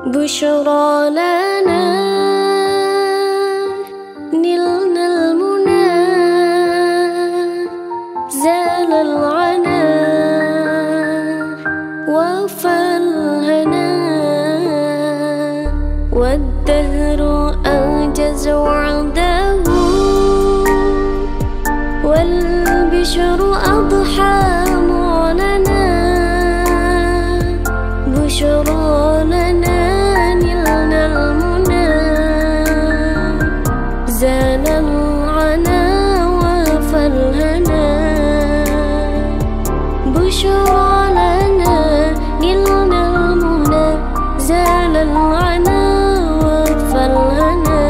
بشرى لنا نلنا المنى زال العنا وفى الهنا والدهر أنجز وعده والبشر أضحى معلنا بشرى لنا نلنا المنى زال العنا وفى الهنا بشرى لنا نلنا المنى زال العنا وفى الهنا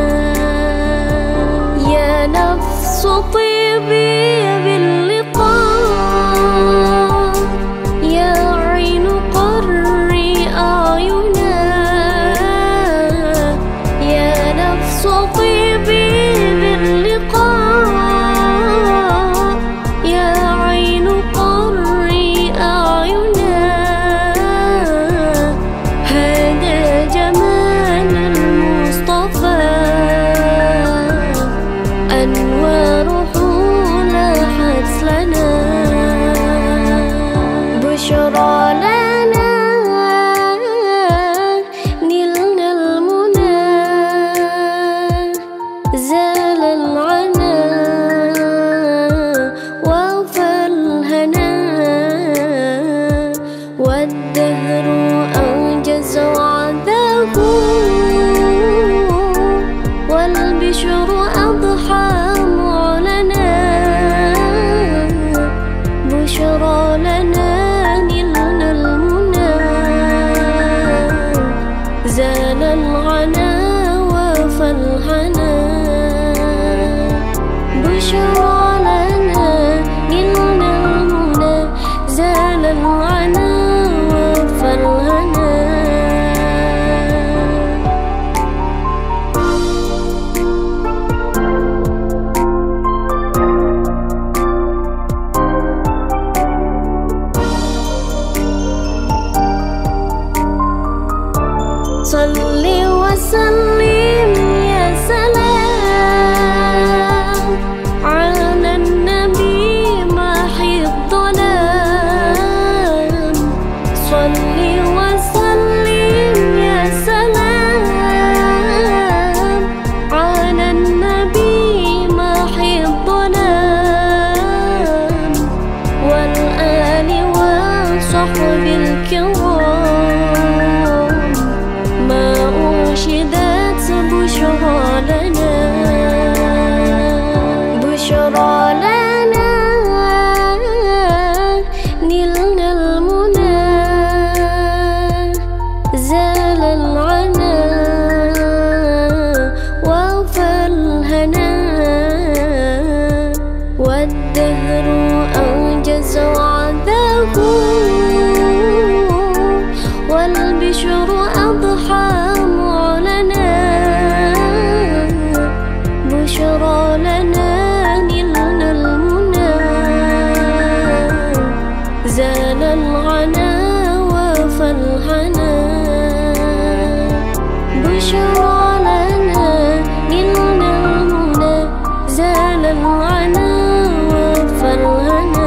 يا نفس طيبي باللقاء يا عين قري أعينا يا نفس طيبي باللقاء يا عين قري أعينا هذا جمال المصطفى أنواره لاحت لنا بشرى لنا نلنا المنى زال العنا وفى الهنا والدهر أنجز وعده والبشر أضحى معلنا بشرى لنا نلنا المنى زال العنا وفى الهنا بشرى لنا نلنا المنى زال العنا وفى الهنا صل وسلم يا سلام على النبي محي الظلام صل وسلم يا سلام على النبي محي الظلام والآل وصحب الكرام ما أنشدت بشرى لنا بشرى لنا نلنا المنى زال العنا وفى الهنا والدهر أنجز وعده والبشر أضحى معلنا بشرى لنا نلنا المنى زال العنا وفى الهنا بشرى لنا نلنا المنى زال العنا وفى الهنا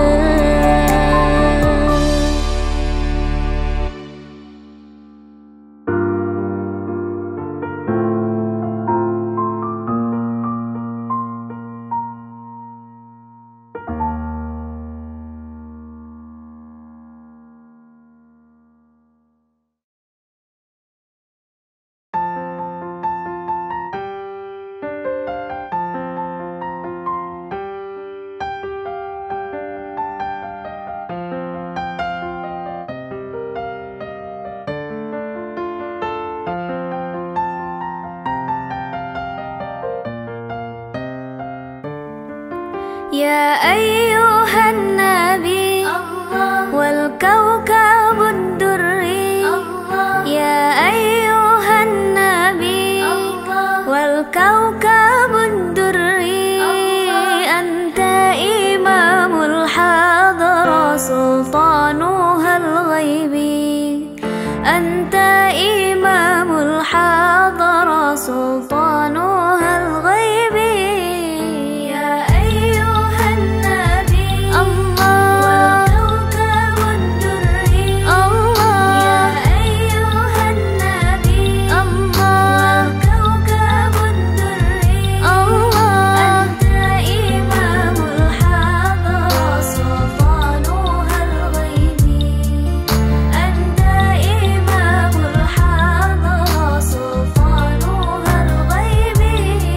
يا أيها النبي والكوكب الدري يا أيها النبي والكوكب الدري أنت إمام الحضرة سلطانها الغيبي أنت أنت إمام الحضرة سلطانها الغيبي يا أيها النبي الله والكوكب الدري الله يا أيها النبي الله والكوكب الدري الله أنت إمام الحضرة سلطانها الغيبي أنت إمام الحضرة سلطانها الغيبي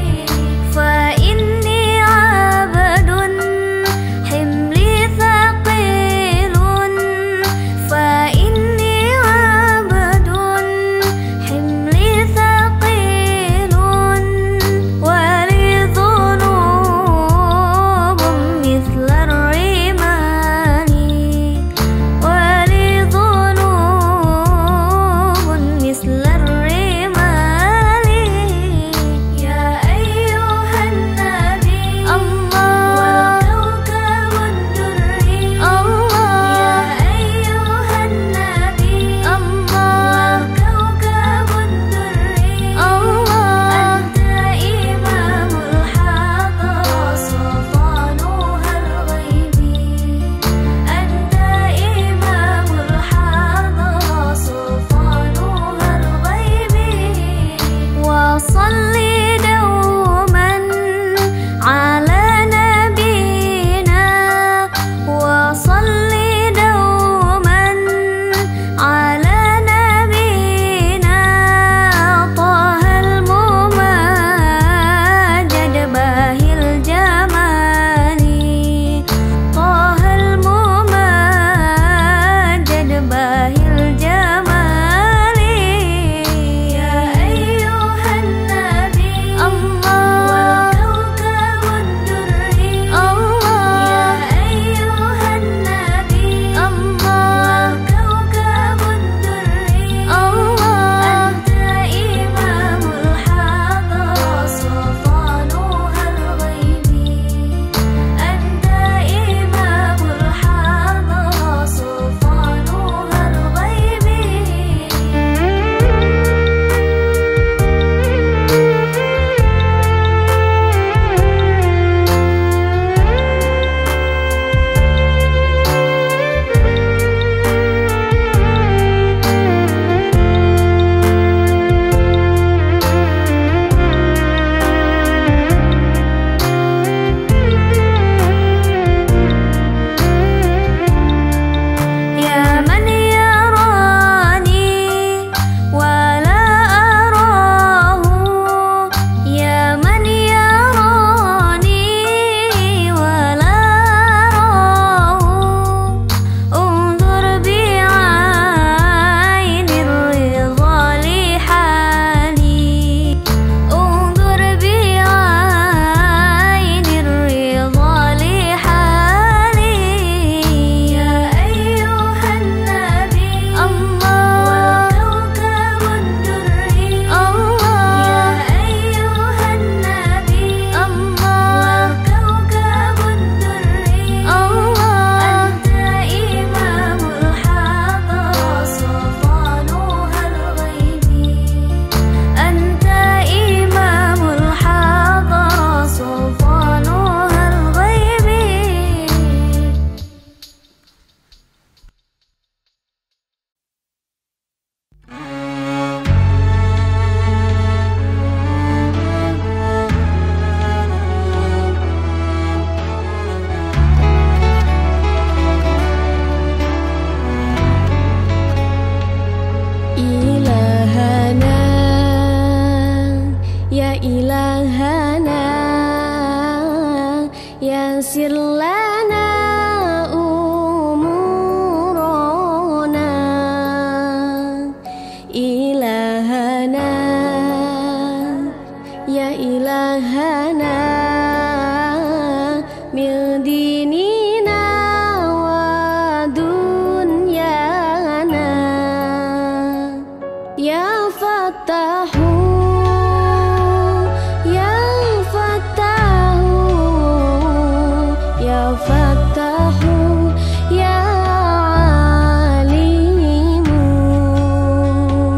فإني عبد حملي ثقيل فإني عبد حملي ثقيل ولي ذنوب مثل الرمال ولي ذنوب مثل الرمال يا أيها النبي الله والكوكب الدري الله يا أيها النبي الله والكوكب الدري الله أنت إمام الحضرة سلطانها الغيبي أنت إمام الحضرة سلطانها الغيبي وصلي دوما على نبينا وصلي دوما على نبينا طه الممجد باهي الجمال طه الممجد باهي الجمال يا أيها النبي الله والكوكب الدري الله يا أيها النبي الله والكوكب الدري الله أنت إمام الحضرة سلطانها الغيبي أنت إمام الحضرة سلطانها الغيبي يا من يراني ولا أراه يا من يراني ولا أراه انظر بعين الرضا لحالي انظر بعين الرضا لحالي يا أيها النبي الله والكوكب الدري الله يا أيها النبي الله والكوكب الدري الله أنت إمام الحضرة سلطانها الغيبي أنت إمام الحضرة سلطانها الغيبي إلهنا يا إلهنا يسر لنا أمورنا إلهنا يا إلهنا من ديننا ودنيانا يا فتاح يا فتاح يا فتاح يا عليم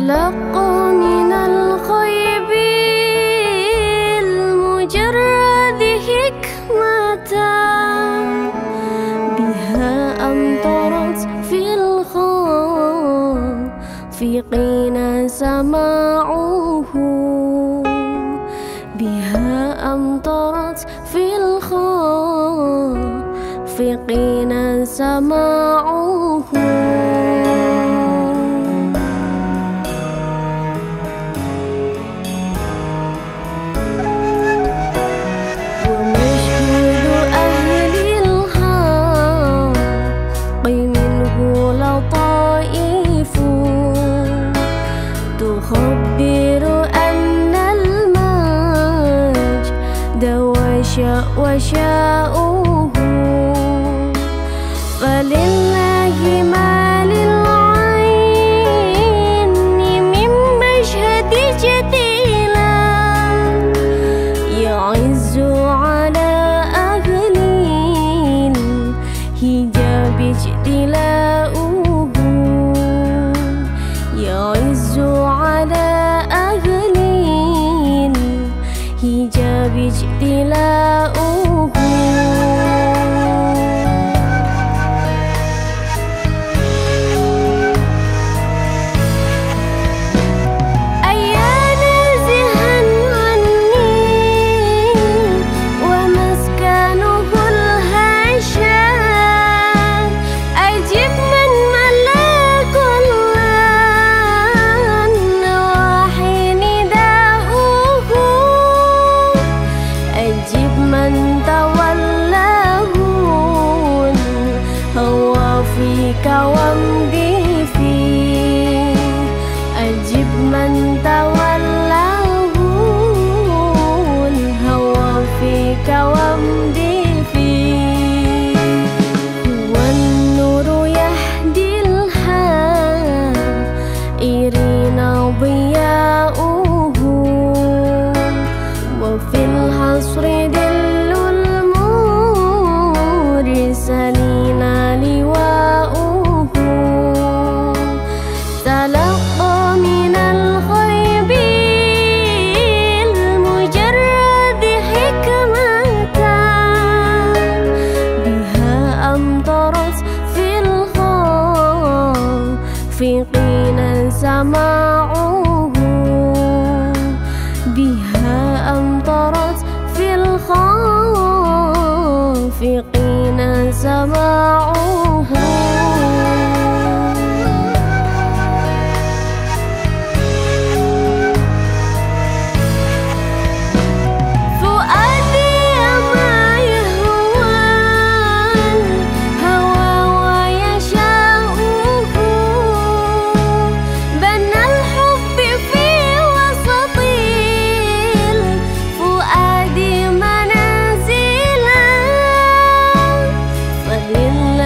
تلقى من الغيب المجرد حكمة بها أمطرت في الخافقين سماعه بها أمطرت في الخافقين سماعه تخبر أن المجد وشاؤه فلله ما للعين من مشهد جديلا يعز على أهل الحجاب اجتلاؤه يعز على أهل الحجاب اجتلاؤه أيا نازها عني ومسكنه الهشام أجب من ملاك أجب من تولاه الهوى فيك وامضي فيه أجب من تولاه الهوى فيك وامضي فيه هو النور يهدي الحائرين ضياؤه وفي الحصر دل المرسلين لواؤه تلقى من الغيب المجرد حكمة بها أمطرت في الخافقين سماعه بها أمطرت في الخافقين سماعه لله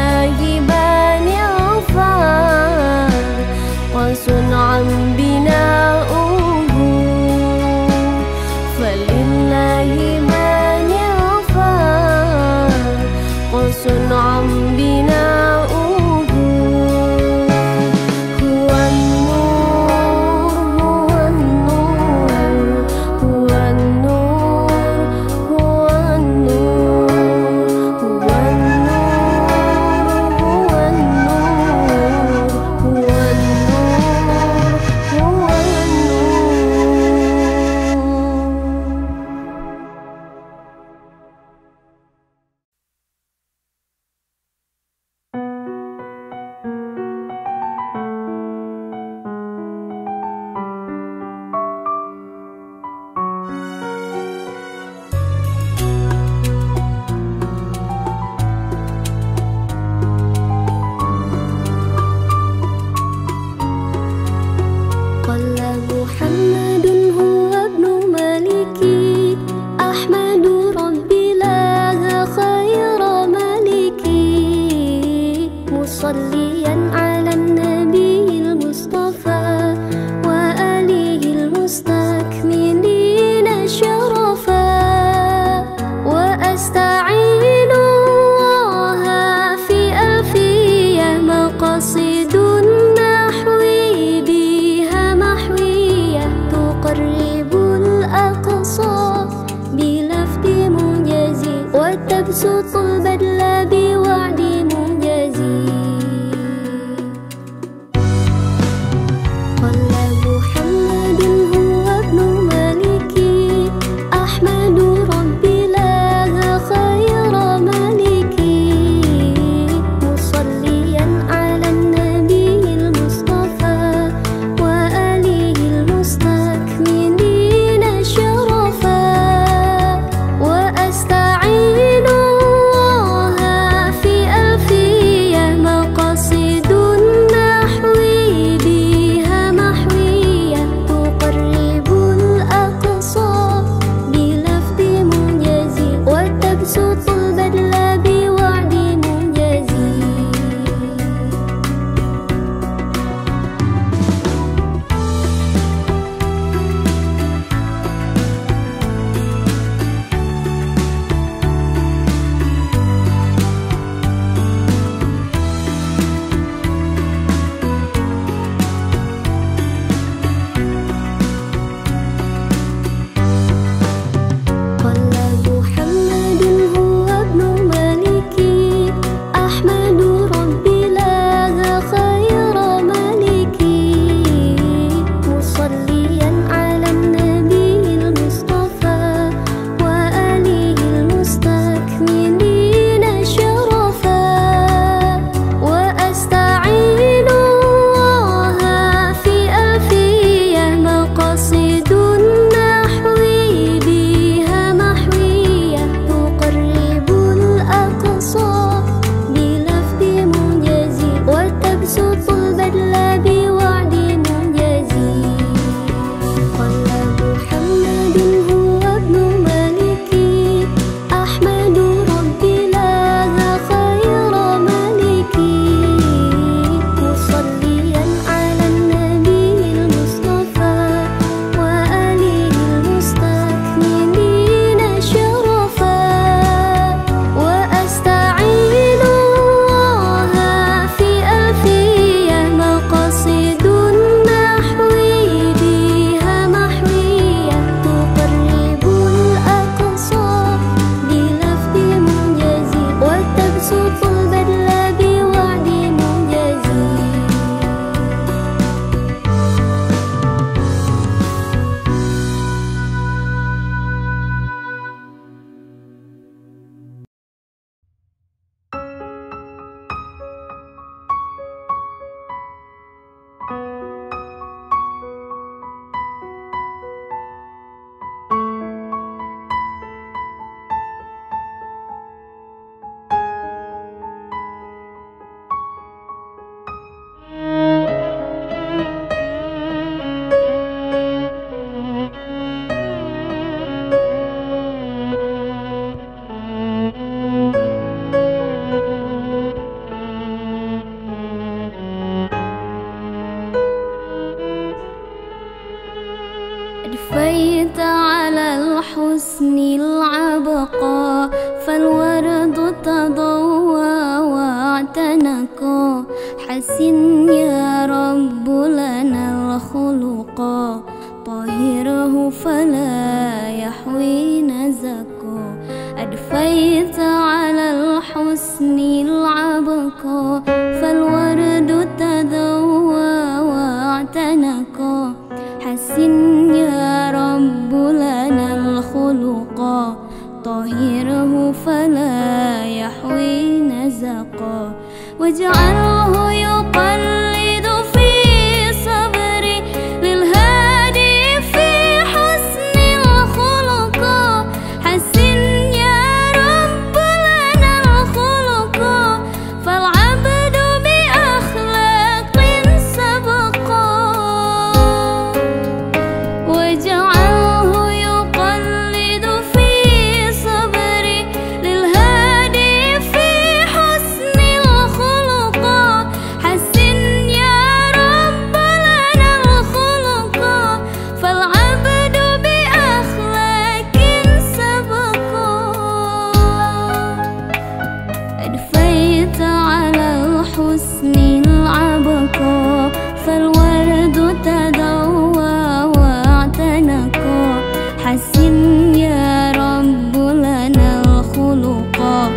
وتبسط البذل بوعد منجزي. قال محمد هو ابن مالكي، أحمد ربي لا خير مالكي، مصليا على النبي المصطفى وآله المستكملين شرفا، وأستعين الله في ألفية مقاصد النحو بها محوية، تقرب الأقصى بلفظ منجزي، وتبسط البذل بوعد منجزي. قال محمد هو ابن مالكي، أحمد ربي لا خير مالكي، مصليا على النبي المصطفى وآله المستكملين شرفا، وأستعين الله في ألفية مقاصد النحو بها محوية، تقرب الأقصى بلفظ منجزي، وتبسط البذل بوعد منجزي. قال محمد هو ابن مالكي، أحمد ربي لا خير مالكي، مصليا على النبي المصطفى وآله المستكملين شرفا، وأستعين الله في ألفية مقاصد النحو بها محوية، تقرب الأقصى بلفظ منجزي، وتبسط البذل بوعد منجزي. أدفيت على الحسن العبقى، فالورد تضوى واعتنقا، حسن يا رب لنا الخلقا، طهره فلا يحوي نزقا. أدفيت على الحسن العبقى، فالورد تضوى واعتنقا، حسن يا رب لنا الخلقا، طهره فلا يحوي نزقا. واجعله يقلد في صبري للهادي في حسن الخلقا، حسن يا رب لنا الخلقا، فالعبد بأخلاق سبقا. واجعله يقلد في صبري للهادي في حسن الخلقا، حسن يا رب لنا الخلقا، فالعبد بأخلاق سبقا. أدفيت على الحسن العبقى، فالورد تضوى واعتنقا، حسن يا رب لنا الخلقا،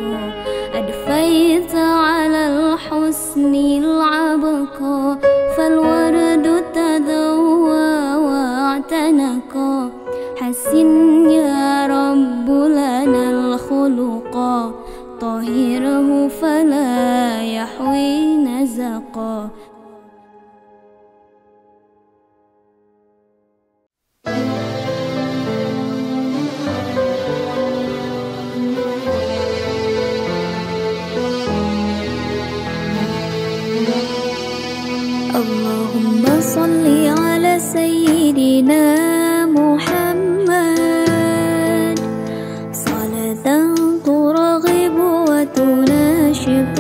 أدفيت على الحسن العبقى فالورد تذوى واعتنقا حسن يا رب لنا الخلقا طهره فلا يحوي نزقا. اللهم صل على سيدنا محمد صلاة ترغب وتناشط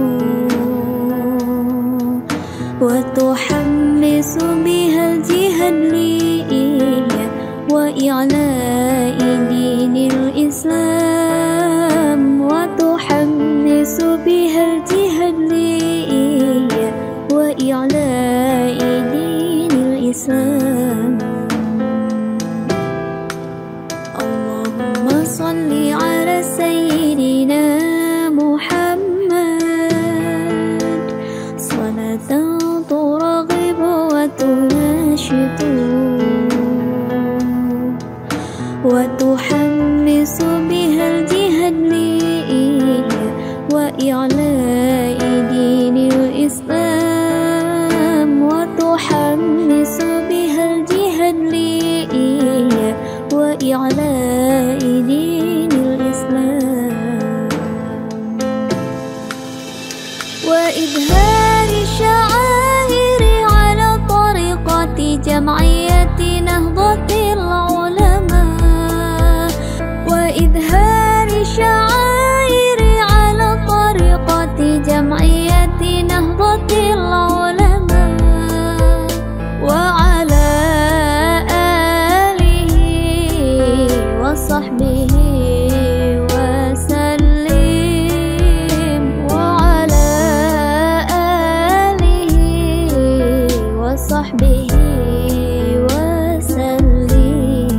وتحمس بها الجهاد لإياه وإعلاء دين الإسلام وتحمس بها الجهاد لإياه وإعلاء دين الإسلام. اللهم صل على سيدنا محمد صلاة ترغب وتناشط وتحمس بها الجهاد لإياه وإعلاء دين الإسلام وتحمس بها الجهاد لإياه وإعلاء دين الإسلام وإظهار الشعائر على طريقة جمعية نهضة العلماء وإظهار الشعائر على طريقة جمعية نهضة العلماء وعلى آله وصحبه وسلم وعلى آله وصحبه وسلم.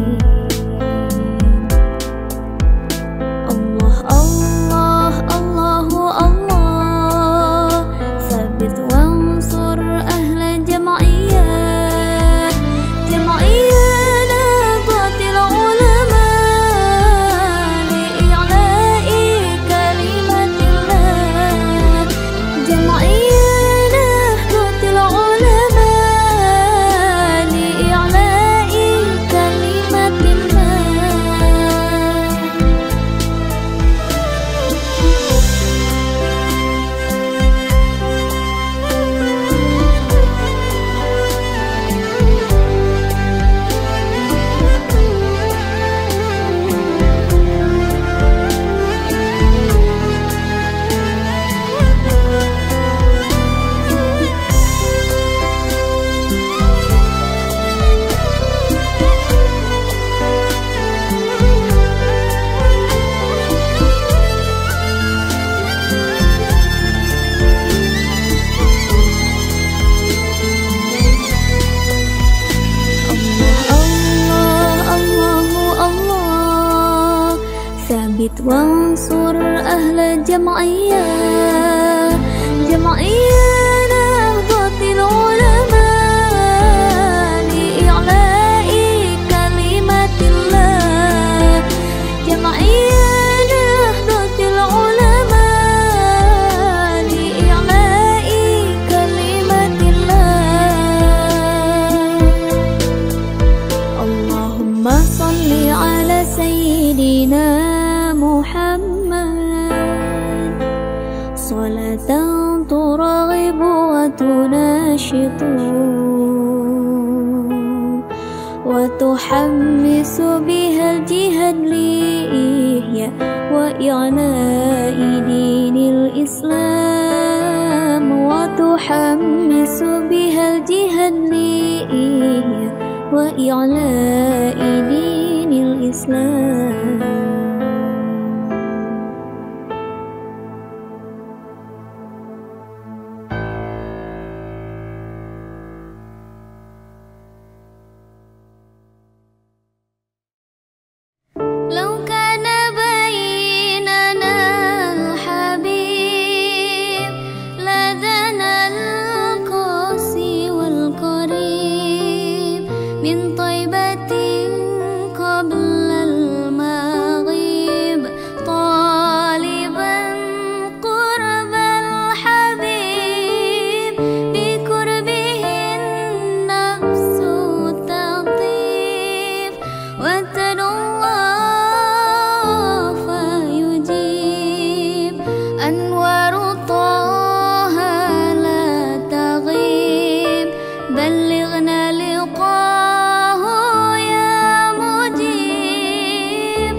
الله الله الله الله ثبت وانصر أهل الجمعية جمعية نهضة العلماء لإعلاء كلمة الله جمعية نهضة العلماء لإعلاء كلمة ثبت وانصر أهل الجمعية جمعية نهضة العلماء لإعلاء كلمة الله جمعية نهضة العلماء لإعلاء كلمة الله. اللهم صل على سيدنا محمد صلاة ترغب وتناشط وتحمس بها الجهاد لإياه وإعلاء دين الإسلام وتحمس بها الجهاد لإياه وإعلاء دين الإسلام. لو كان بيننا أنوار طه لا تغيب، بلغنا لقاه يا مجيب.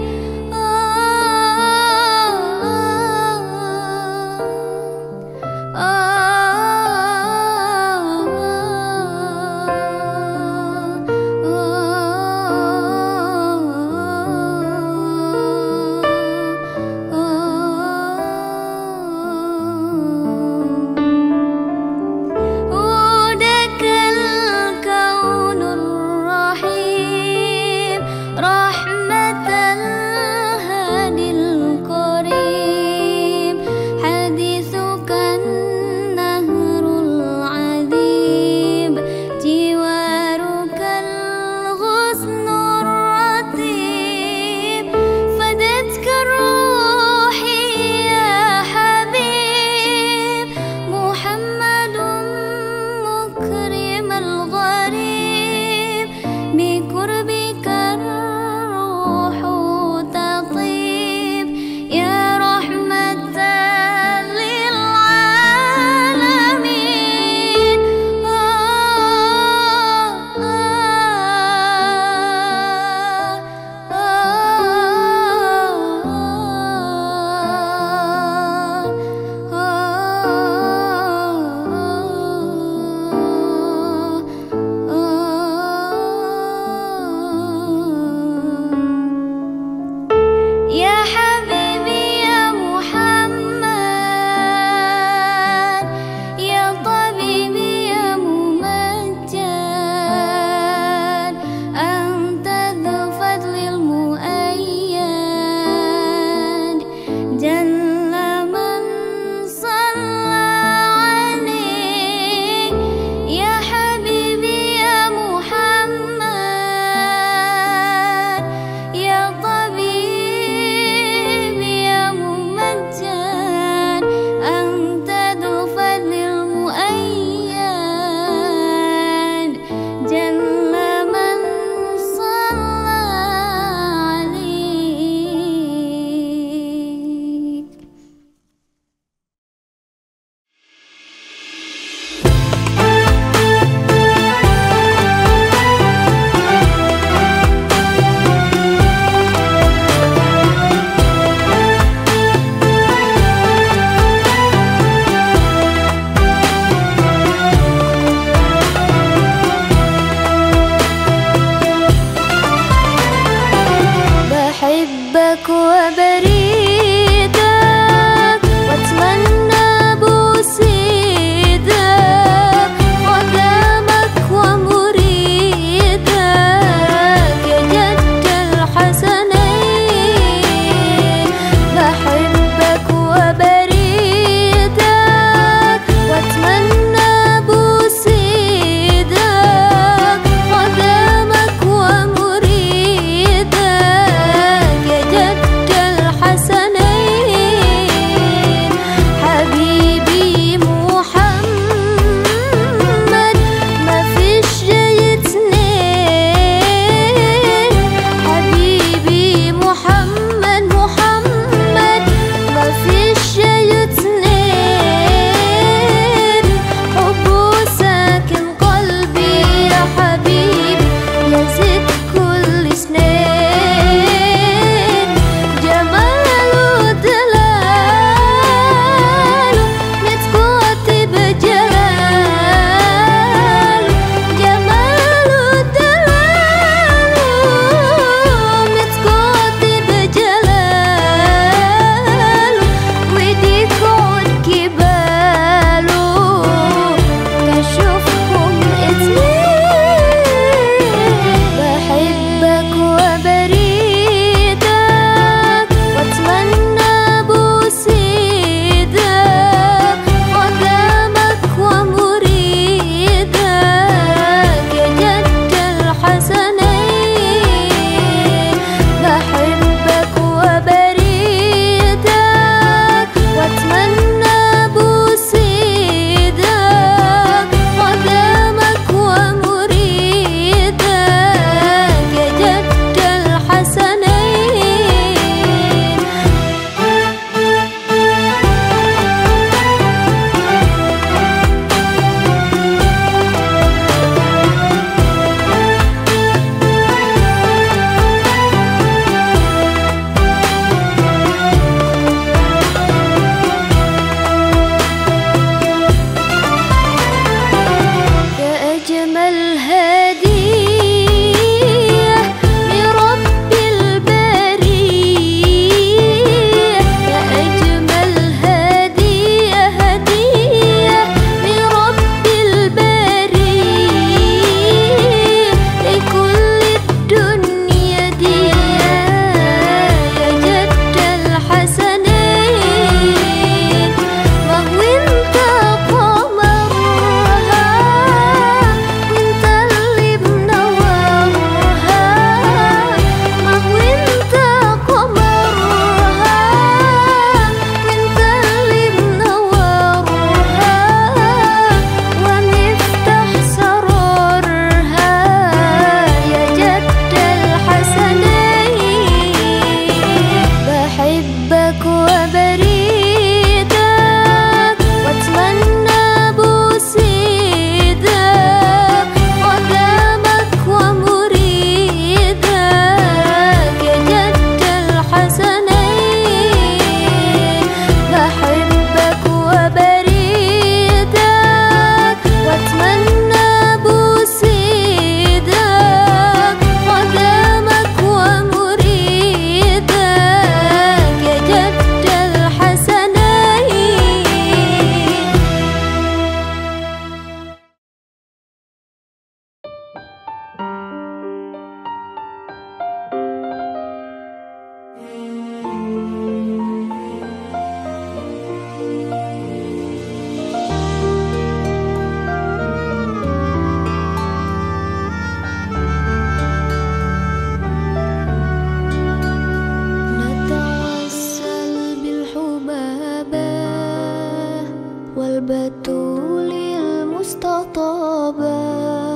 والبتول المستطابة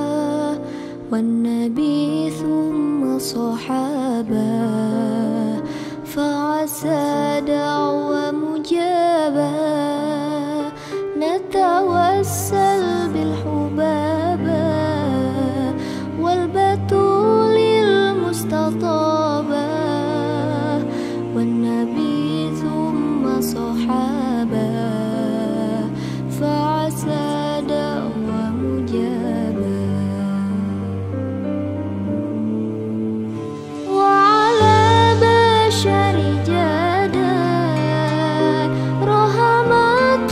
والنبي ثم صحابة فعسى دعوة مجابة نتوسل بالحبابة والبتول المستطابة والنبي ثم صحابة فعسى دعوة مجابة وعلى بشر جادت رحمات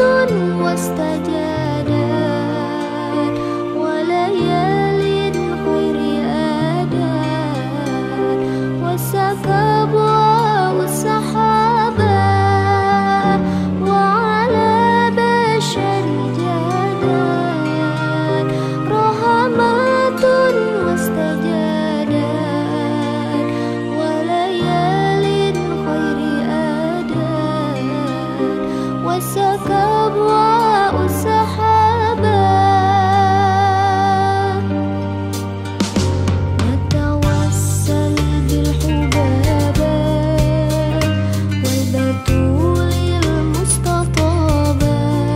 واستجادت وليال خير آدت وسكب السحابة وعلى بشر جادت رحمات واستجادت وليال خير آدت وسكب السحابة نتوسل بالحبابة والبتول المستطابة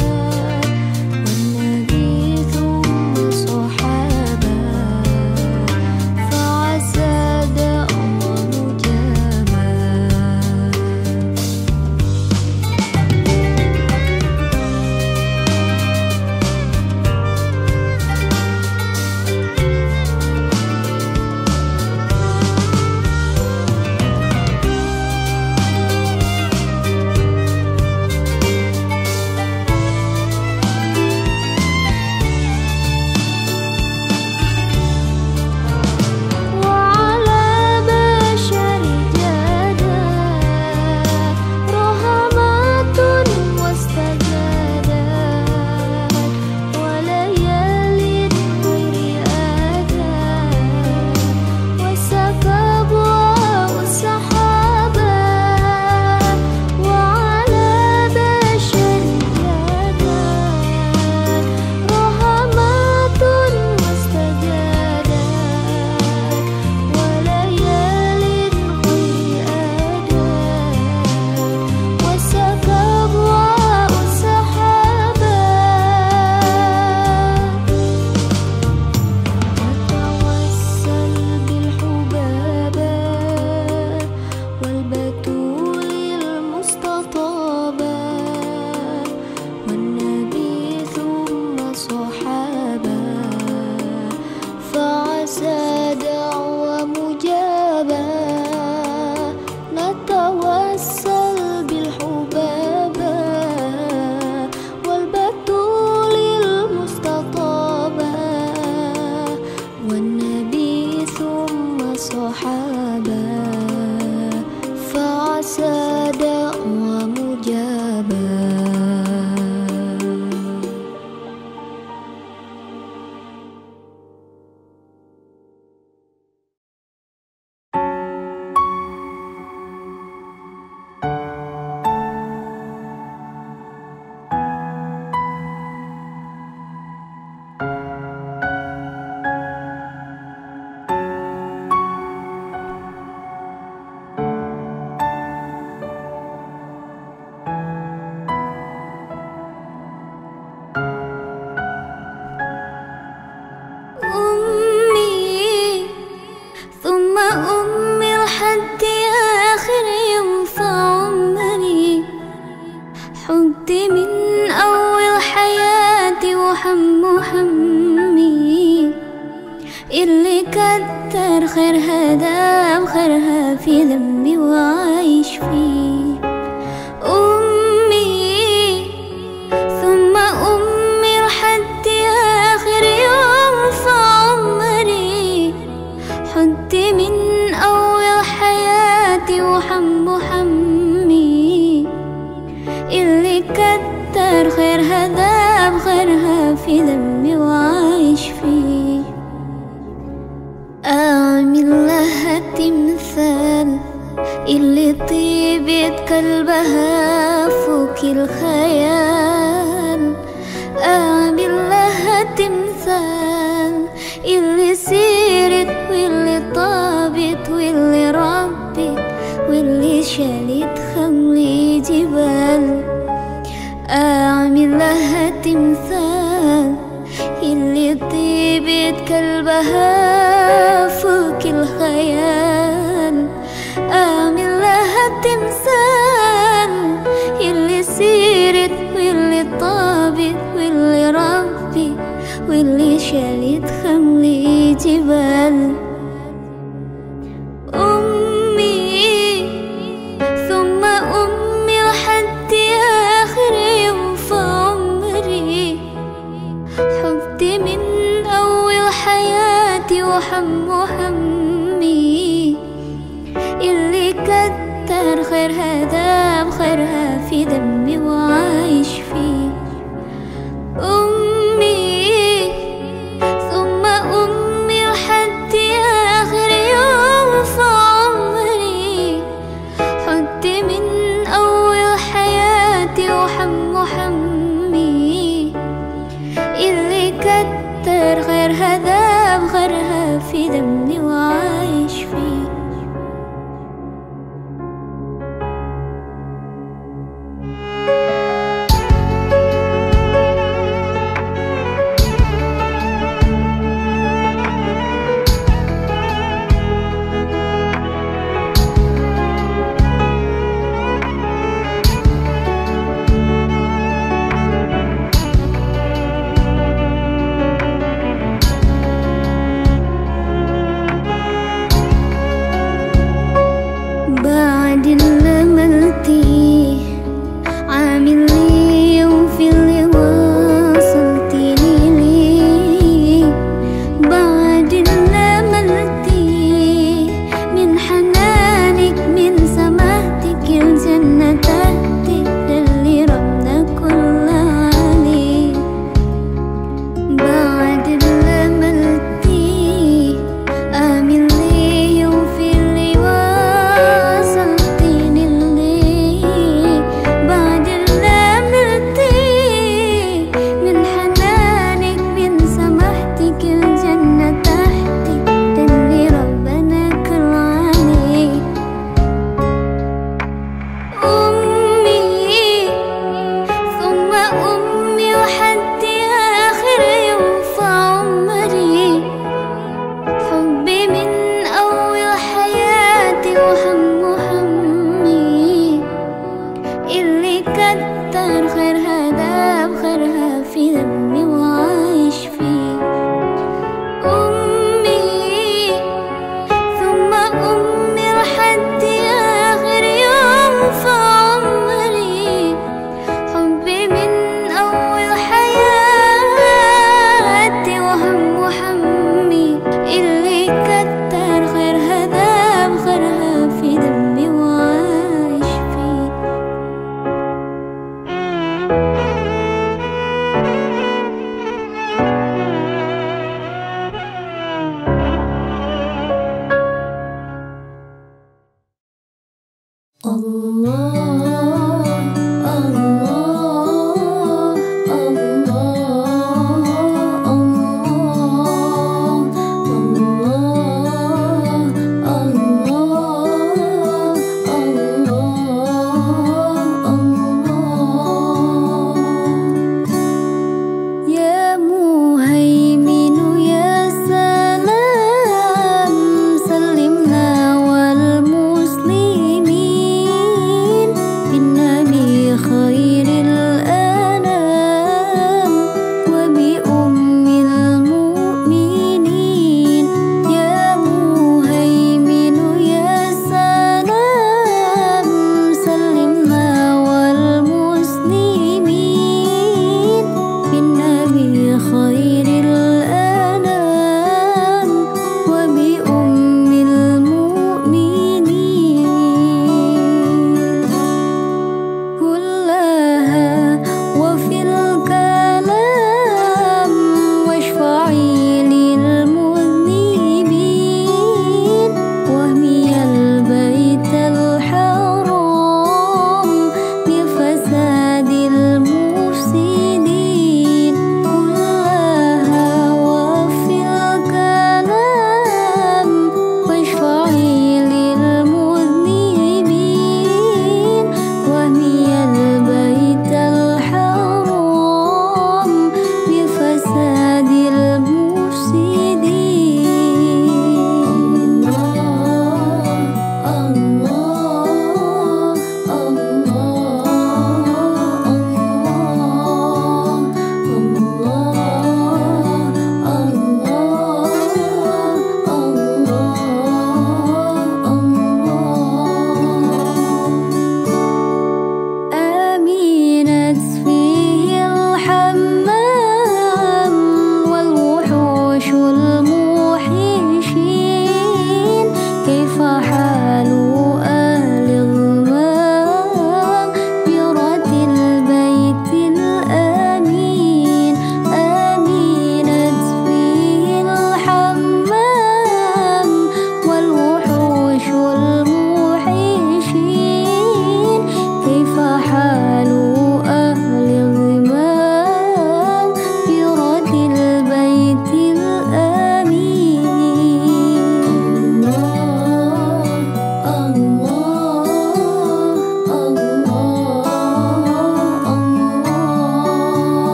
والنبي ثم صحابة فعسى دعوة مجابة وعلى بشر جادت رحمات واستجادت وليال خير آدت وسكب السحابة وعلى بشر جادت رحمات واستجادت وليال خير آدت وسكب السحابة نتوسل بالحبابة والبتول المستطابة والنبي ثم صحابة فعسى دعوة مجابة نتوسل بالحبابة والبتول المستطابة والنبي ثم صحابة فعسى دعوة مجابة أمي ثم أمي لحد آخر يوم في عمري حبي من أول حياتي وحمي اللي كتر خيرها دام خيرها في ذنبي وعايش فيه أمي ثم أمي لحد آخر يوم في عمري حدي من أول حياتي وحمي اللي كتر خيرها دام خيرها في ذنبي وعايش فيه أعمل لها تمثال اللي طيبة قلبها فوق الخيال تمثال اللي طيبت كلبها فوق الخيال. أعمل لها تمثال اللي سيرت واللي طابت واللي ربت واللي شالت خملي جبال. أمي ثم أمي لحد آخر يوم في عمري. حبتي من أول حياتي وحمي اللي كتر خيرها داب خيرها في دمي وعايش فيه. أمي ثم أمي لحد آخر يوم في عمري. حبتي من أول حياتي وحمي اللي كتر خيرها داب خيرها في دمي وعايش فيه. بعد اللي عملتيه عامل لي وفي اللي وصلتيني ليه. بعد اللي عملتيه من حنانك من سماحتك الجنة تحتك اللي ربنا كل عليه. بعد اللي عملتيه عامل لي وفي اللي وصلتيني ليه. بعد اللي عملتيه من حنانك من سماحتك الجنة تحتك اللي ربنا كل عليه. أمي ثم أمي لحد آخر يوم في عمري. حبي من أول حياتي وحمي اللي كتر خيرها داب خيرها في دمي وعايش فيه. أمي ثم أمي لحد آخر يوم في عمري. حبي من أول حياتي وحمي اللي كتر خيرها داب خيرها في دمي وعايش فيه.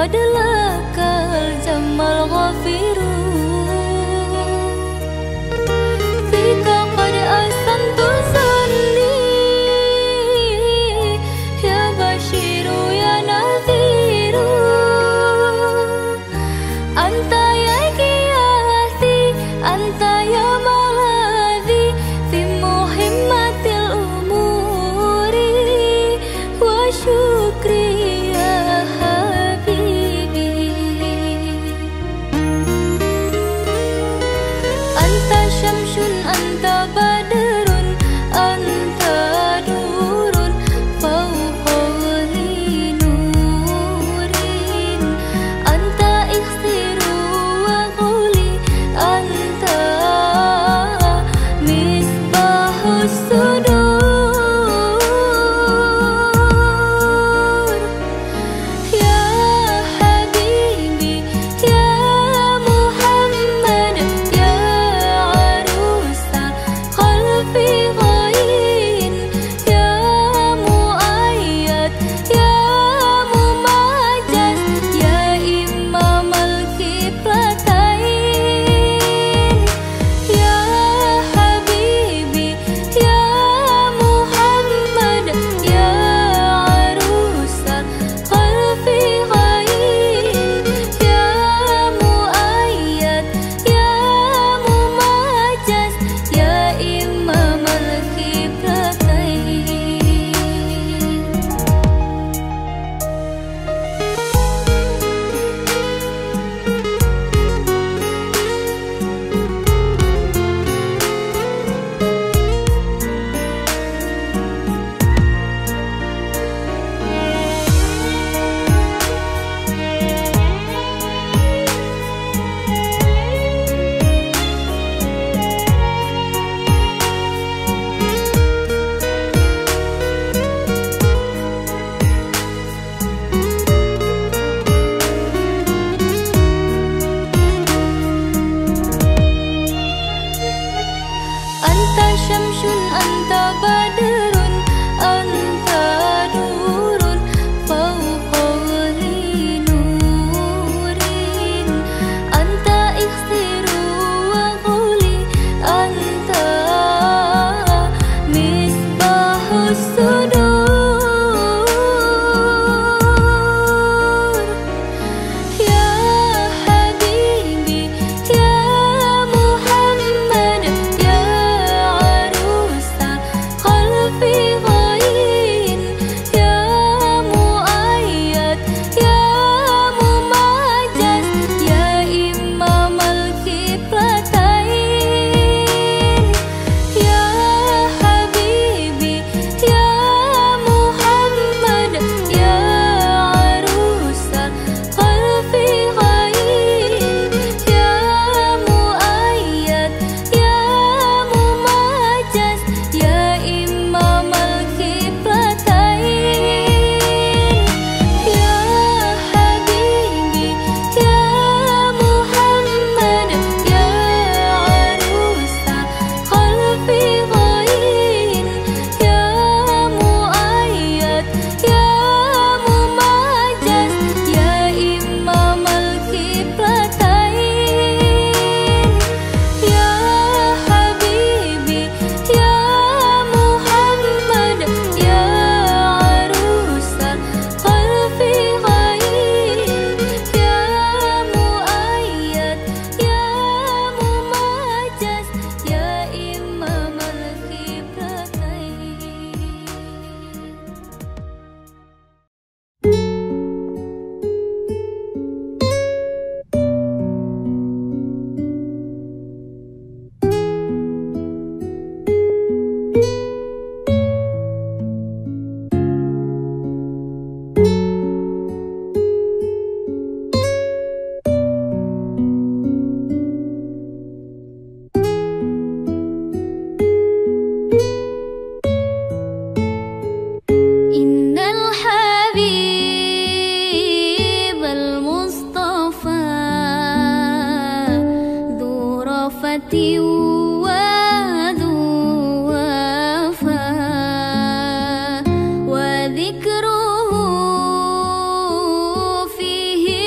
قد لك الجم الغفير فيك قد أحسنت ظني يا بشير يا نذير أنت يا غياثي أنت يا ملاذي في مهمة الأمور وشكري يا حبيبي أنت شمس أنت بدر أنت نور فوق كل نور أنت إكسير وغولي أنت مصباح الصدور يا حبيبي يا محمد يا عروس قلبي غين يا مؤيد يا ممجد يا إمام القبلتين يا حبيبي يا محمد يا عروس قلبي غين يا مؤيد يا ممجد يا إمام القبلتين أنت شمس أنت بدر أنت نور فوق كل نور أنت إكسير وغولي أنت مصباح الصدور يا حبيبي يا محمد يا عروس قلبي غين يا مؤيد يا ممجد يا إمام القبلتين يا حبيبي يا محمد يا عروس قلبي غين يا مؤيد يا ممجد يا إمام القبلتين يا حبيبي يا محمد يا عروس قلبي غين يا مؤيد يا ممجد يا إمام القبلتين يا حبيبي يا محمد يا عروس قلبي غين يا مؤيد يا ممجد يا إمام إن الحبيب المصطفى ذو رأفة وذو وفاء وذكره فيه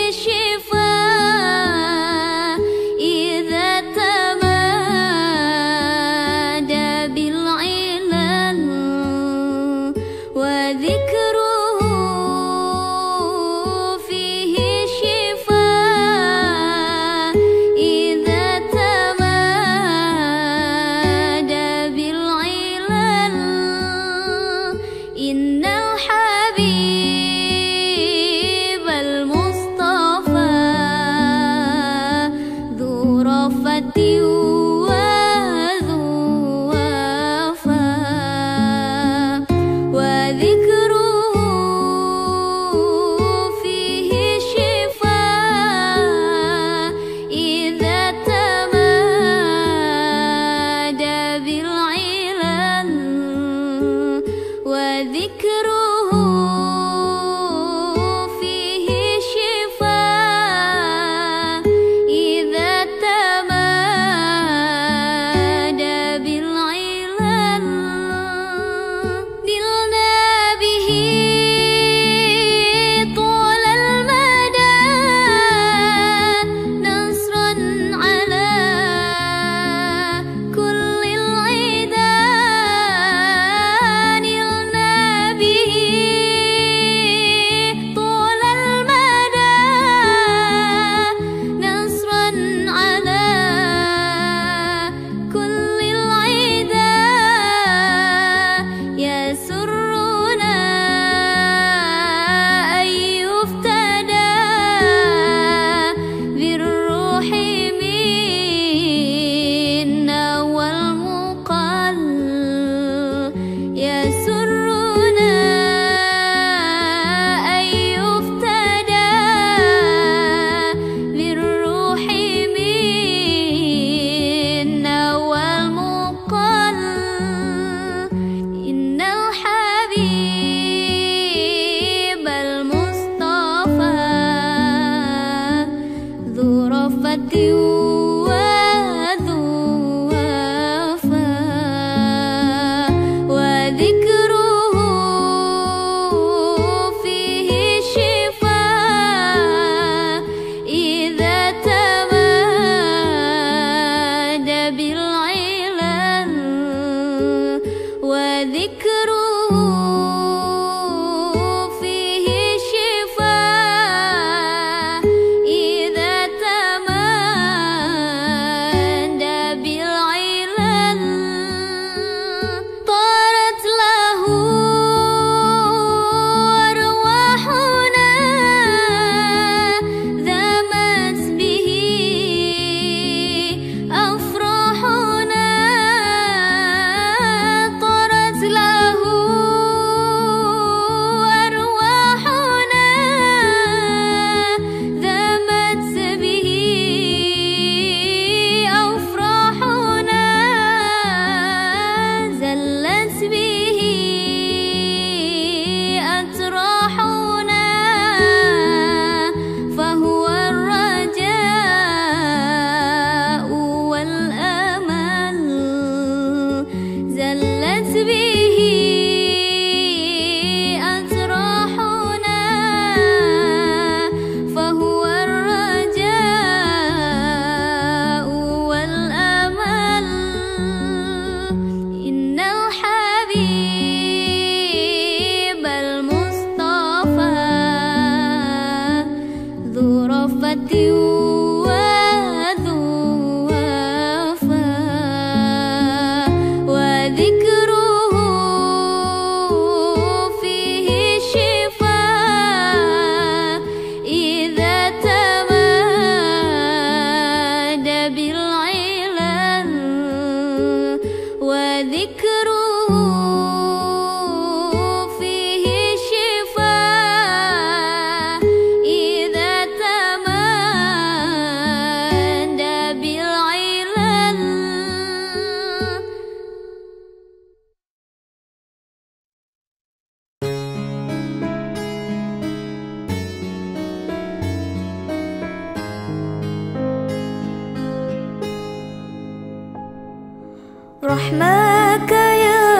رحمك يا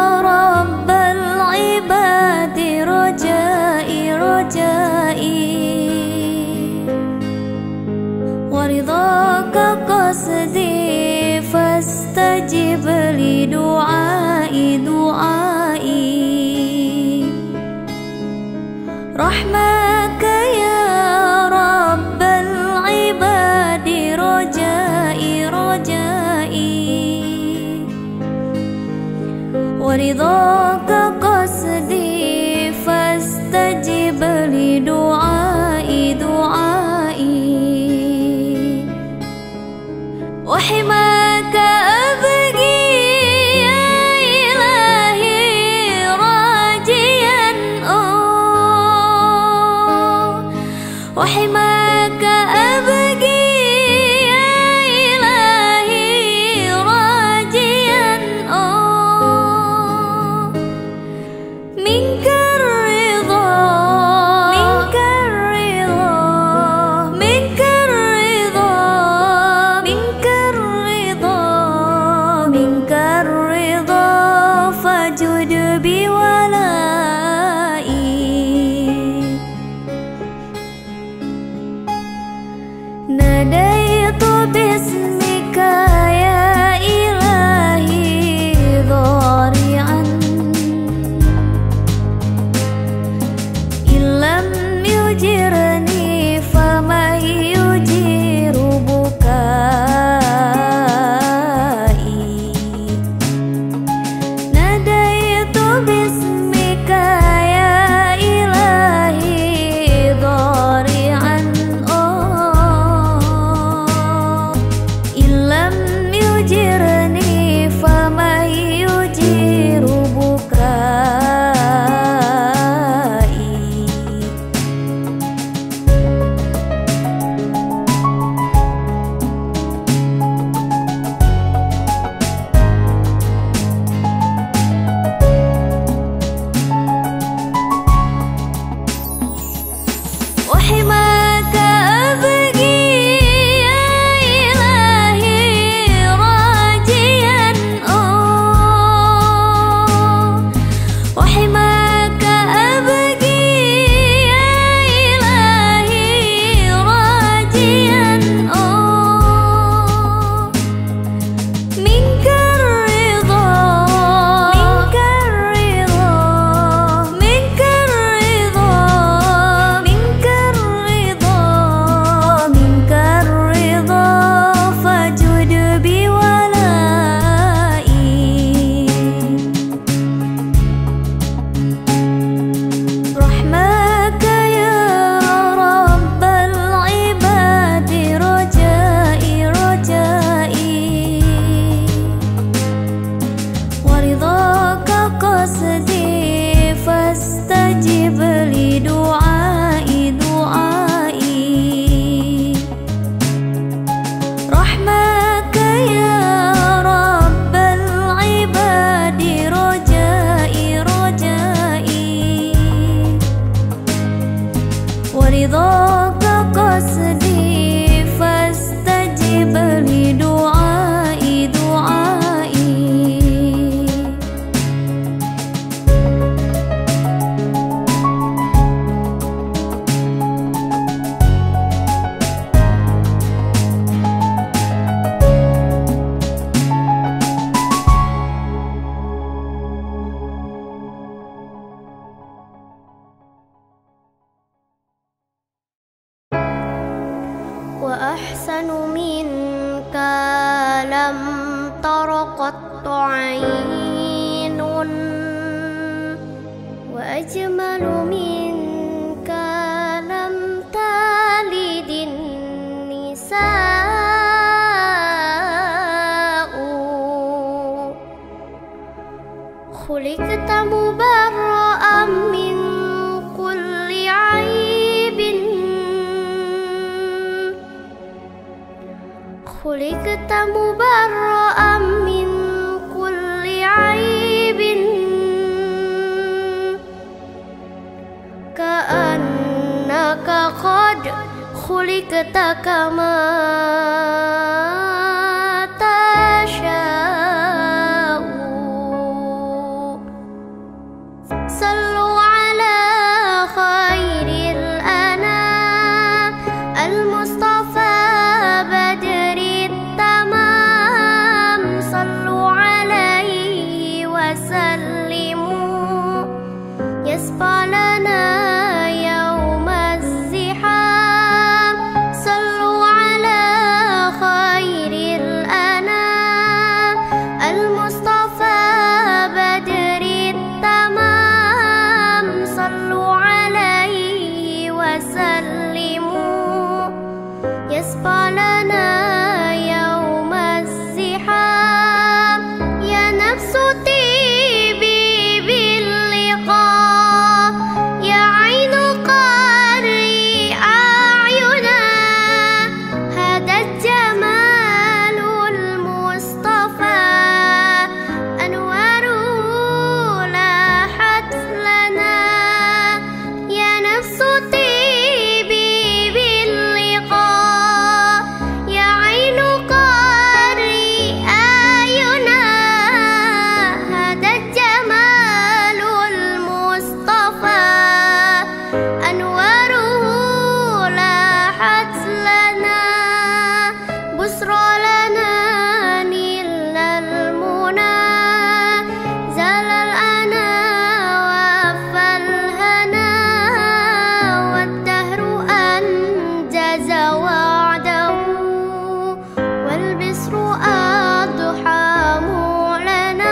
رب العباد رجائي رجائي ورضاك قصدي فاستجب لي دعائي دعائي رحمك يا رب العباد رجائي رجائي ورضاك قصدي فاستجب لي دعائي دعائي وحماك أبغي يا إلهي راجيا وحماك أبغي ناديت باسمك يا إلهي ضارعا إن لم يجرني فمن يجير بكائي ناديت باسمك يا إلهي ضارعا أحسن منك لم تر قط عين وأجمل منك لم تلد النساء خلقت مبرأ من كل عيب خلقت مبرأ من كل عيب كأنك قد خلقت كما تشاء صلوا على خير الأنام المصطفى بدر التمام صلوا عليه وسلموا يسبع لنا يوم الزحام صلوا على خير الأنام المصطفى بدر التمام صلوا عليه وسلموا يسبع لنا يوم الزحام يا نفس طيبي باللقاء يا عين قري أعينا هذا الجمال المصطفى أنواره لاحت لنا يا نفس طيبي باللقاء يا عين قري أعينا هذا الجمال المصطفى أنواره لاحت لنا بشرى لنا نيل المنى زال الأنا وفى الهنا والدهر أنجز وعده والبسر أضحى معلنا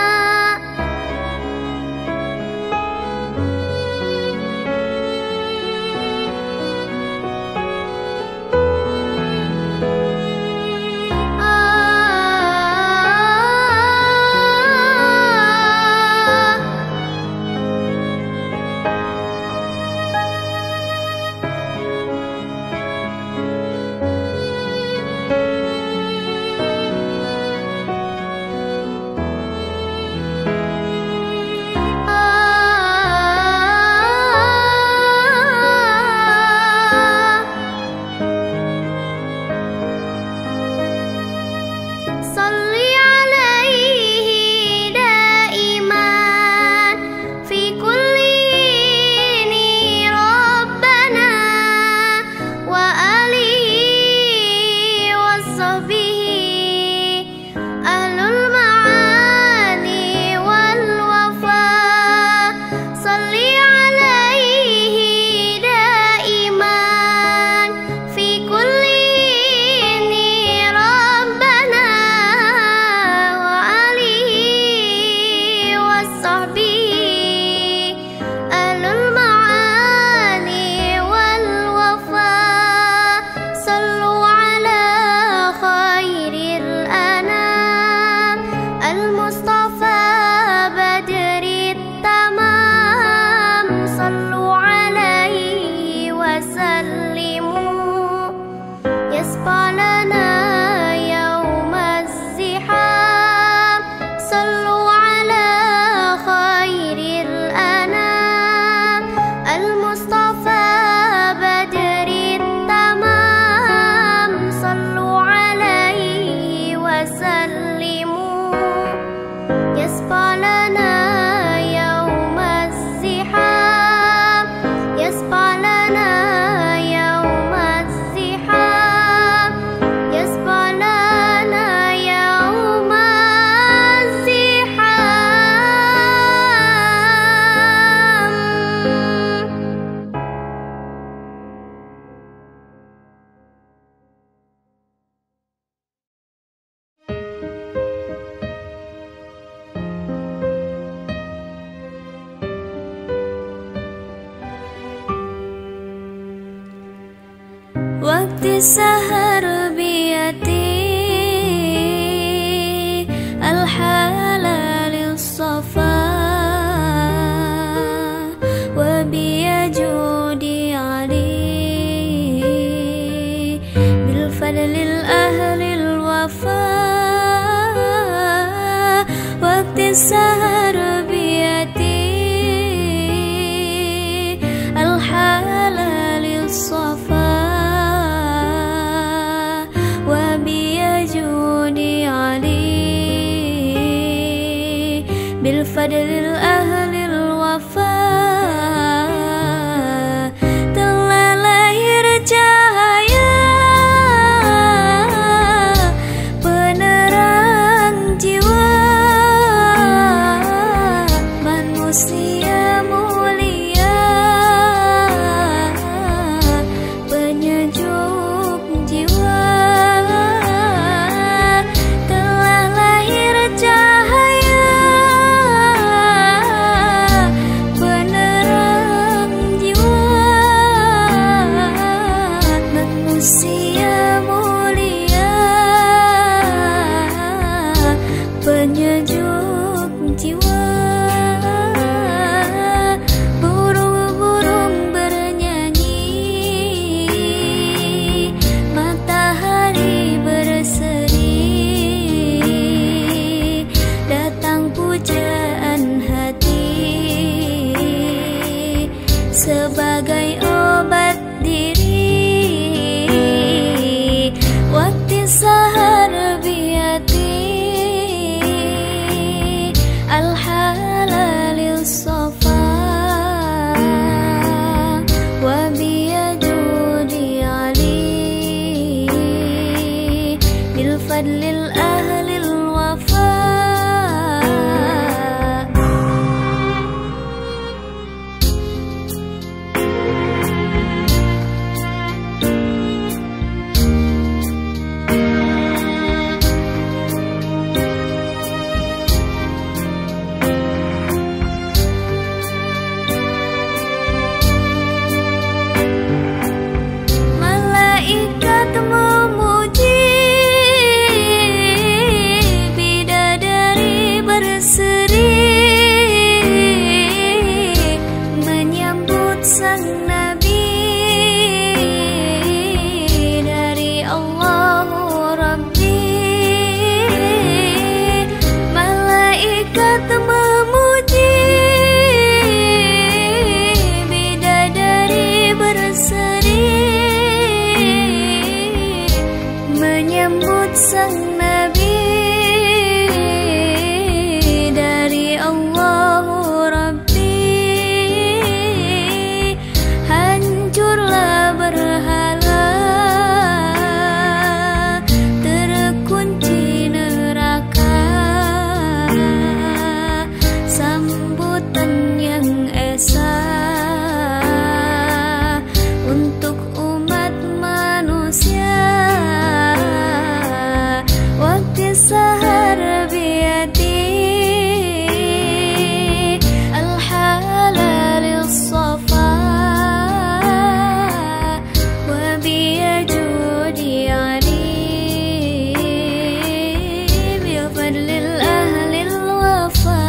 صلي عليه دائما في كل حين ربنا وآله وصحبه أهل المعاني والوفاء صلي عليه دائما في كل حين ربنا وآله وصحبه أهل المعاني والوفاء صلوا على خير الأنام المصطفى بدر التمام صلوا عليه وسلموا يسبع لنا يوم الزحام صلوا على خير الأنام المصطفى بدر التمام صلوا عليه وسلموا يسبع لنا يوم الزحام يسبع لنا يوم الزحام السهر بيدي الحلال الصفا وبيجودي علي بالفضل الأهل الوفا وقت السهر بيدي الحلال الصفا وبيجودي علي بالفضل الأهل الوفا telah lahir cahaya penerang jiwa manusia mulia penyejuk jiwa. Telah lahir cahaya penerang jiwa manusia mulia penyejuk jiwa. Burung-burung bernyanyi, matahari berseri, datang pujaan hati sebagai obat diri. Waktu sahar biyati الحلال الصفا وبيجودي علي بالفضل الأهل الوفا. Malaikat memuji, bidadari berseri, menyambut sang Nabi dari Allah Rabbi. Malaikat memuji, bidadari berseri, menyambut sang Nabi dari Allah Rabbi. Hancurlah berhala, terkunci neraka, sambutan yang esa untuk umat manusia. Waktu sahar biyadi الحلال الصفا وبيجودي علي بفضل الأهل الوفا.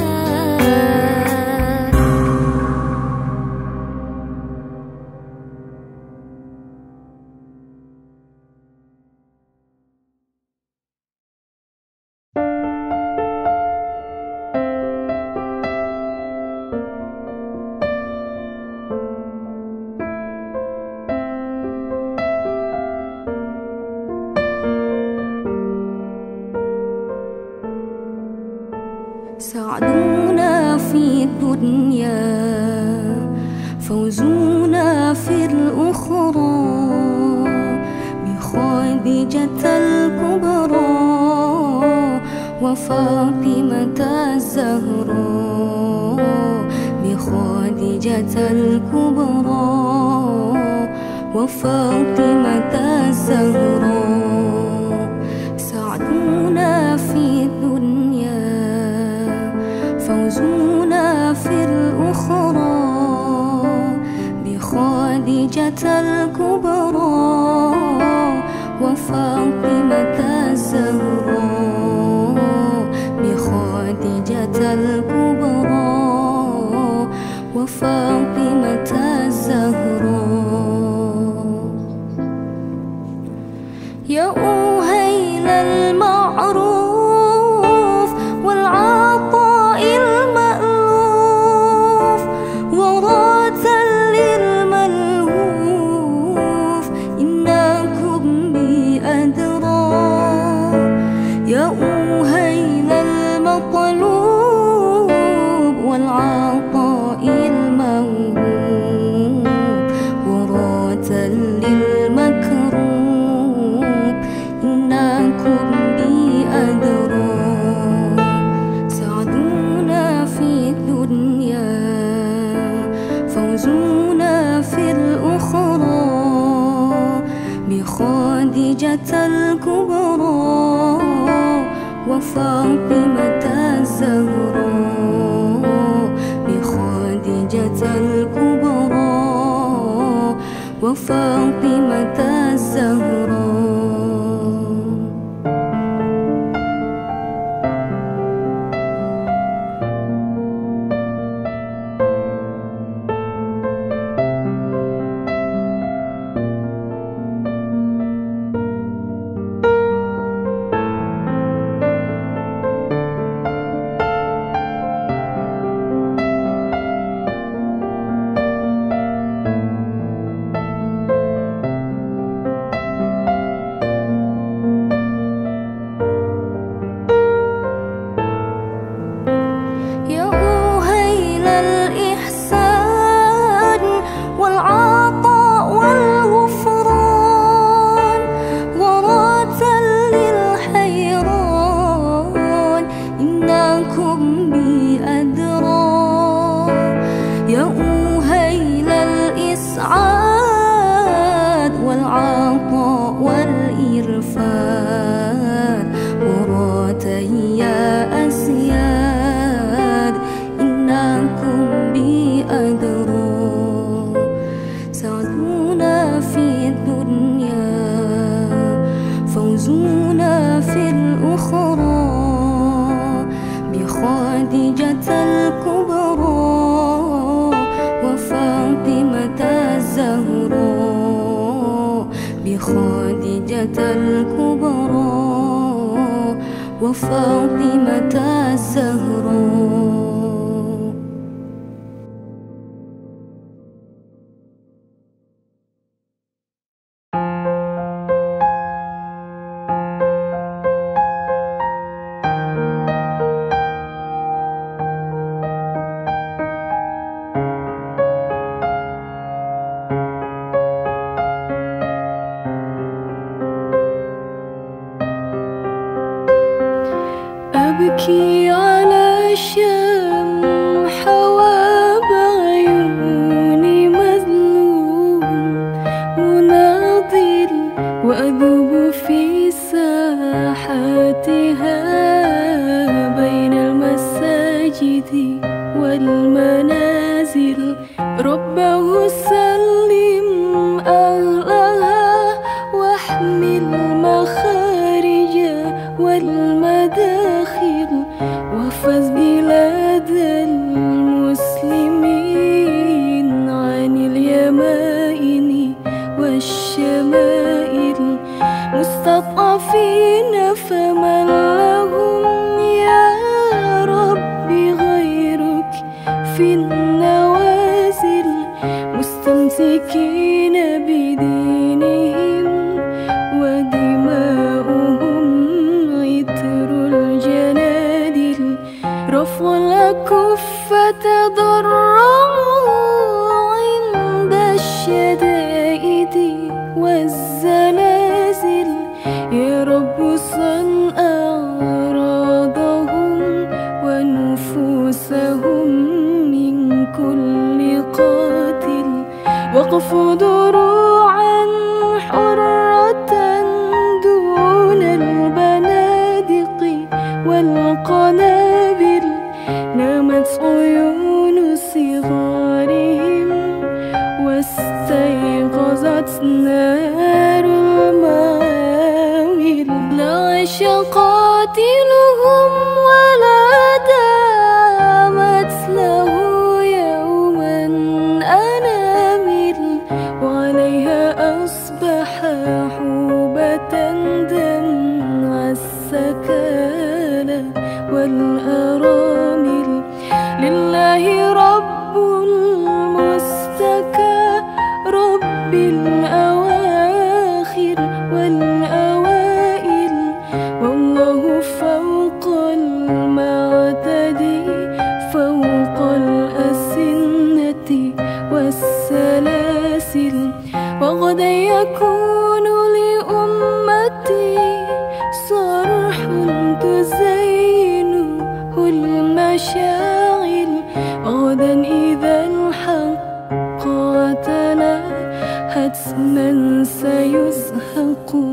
سعدنا في الدنيا فوزنا في الأخرى بخادجة الكبرى وفاطمة الزهراء بخادجة الكبرى وفاطمة الزهراء. سعدنا في الدنيا فوزنا في الأخرى بخادجة الكبرى يا أهيل المعروف والعطاء المألوف وراثا للملهوف إنكم بي أدرى يا أهيل المطلوب والعطاء الموهوب وراثا للمكروب إنكم بي أدرى سعدونا في الدنيا فوزونا في الأخرى بخادجة الكبرى وفاطمة الزهراء بخادجة الكبرى وفاطمة الزهراء خادجة الكبرى وفاطمة الزهراء أبكي على شمح وبعيوني مظلوم مناضل وأذوب في ساحاتها بين المساجد والمنازل ربه سلم أهلها واحمي المخارج والمداخل واحفظ بلاد المسلمين عن اليمائن والشمائل مستضعفين فمن لهم يا ربي غيرك في النوازل مستمسكين بدينهم ودماؤهم عطر الجنادل رفع الأكف تضرعوا عند الشدائد والزلازل يا رب صن أعراضهم ونفوسهم من كل قاتل واقفوا دروعا حرة دون البنادق والقنابل نامت عيون صغارهم واستيقظت نار المعاول لا عاش قاتلهم ولا دامت له يوما أنامل وعليها أصبح حوبة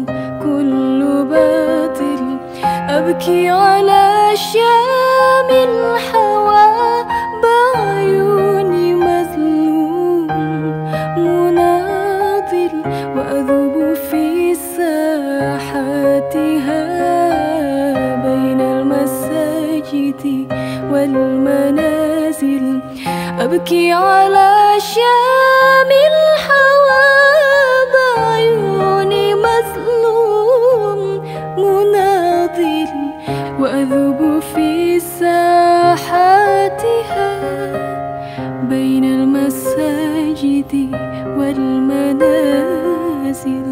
كل باطل. أبكي على شام الحوى بعيوني مظلوم مناضل، وأذوب في ساحاتها بين المساجد والمنازل. أبكي على شام الحوى بعيوني مظلوم مناضل، وأذوب في ساحاتها بين المساجد والمنازل.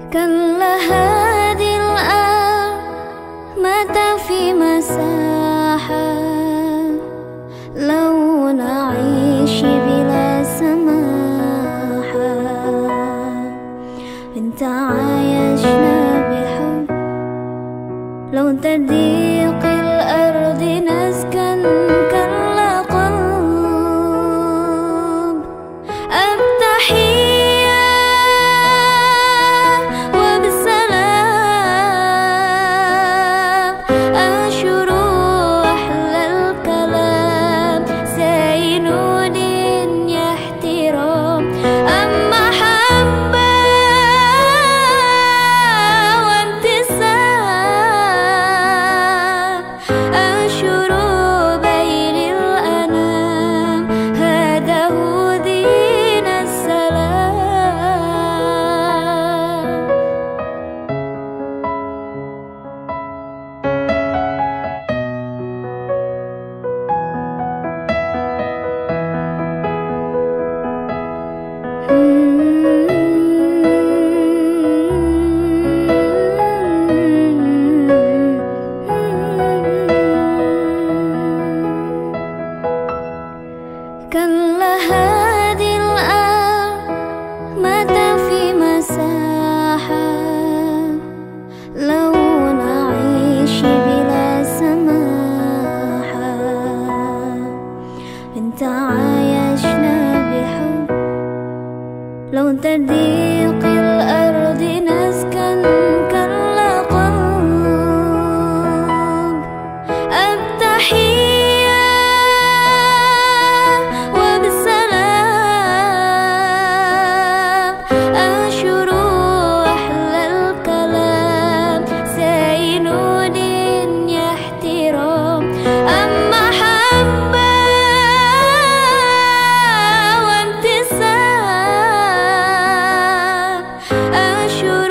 كلا هذه الآمة في مساحة لو نعيش بلا سماحة إن تعايشنا بحب لو تضيق الأرض نسكن كلا قلب التحية وبالسلام أنشر أحلى الكلام سينود يحترام أما محبة وانتساب أنشر بين الأنام هذا هو دين السلام. كلا هذه الآمة في مساحة لو نعيش بلا سماحة إن تعايشنا بحب لو تضيق الأرض نسكن كلا قلب التحية وبالسلام أنشر أحلى الكلام سينود يحترام أما محبة وانتساب أنشر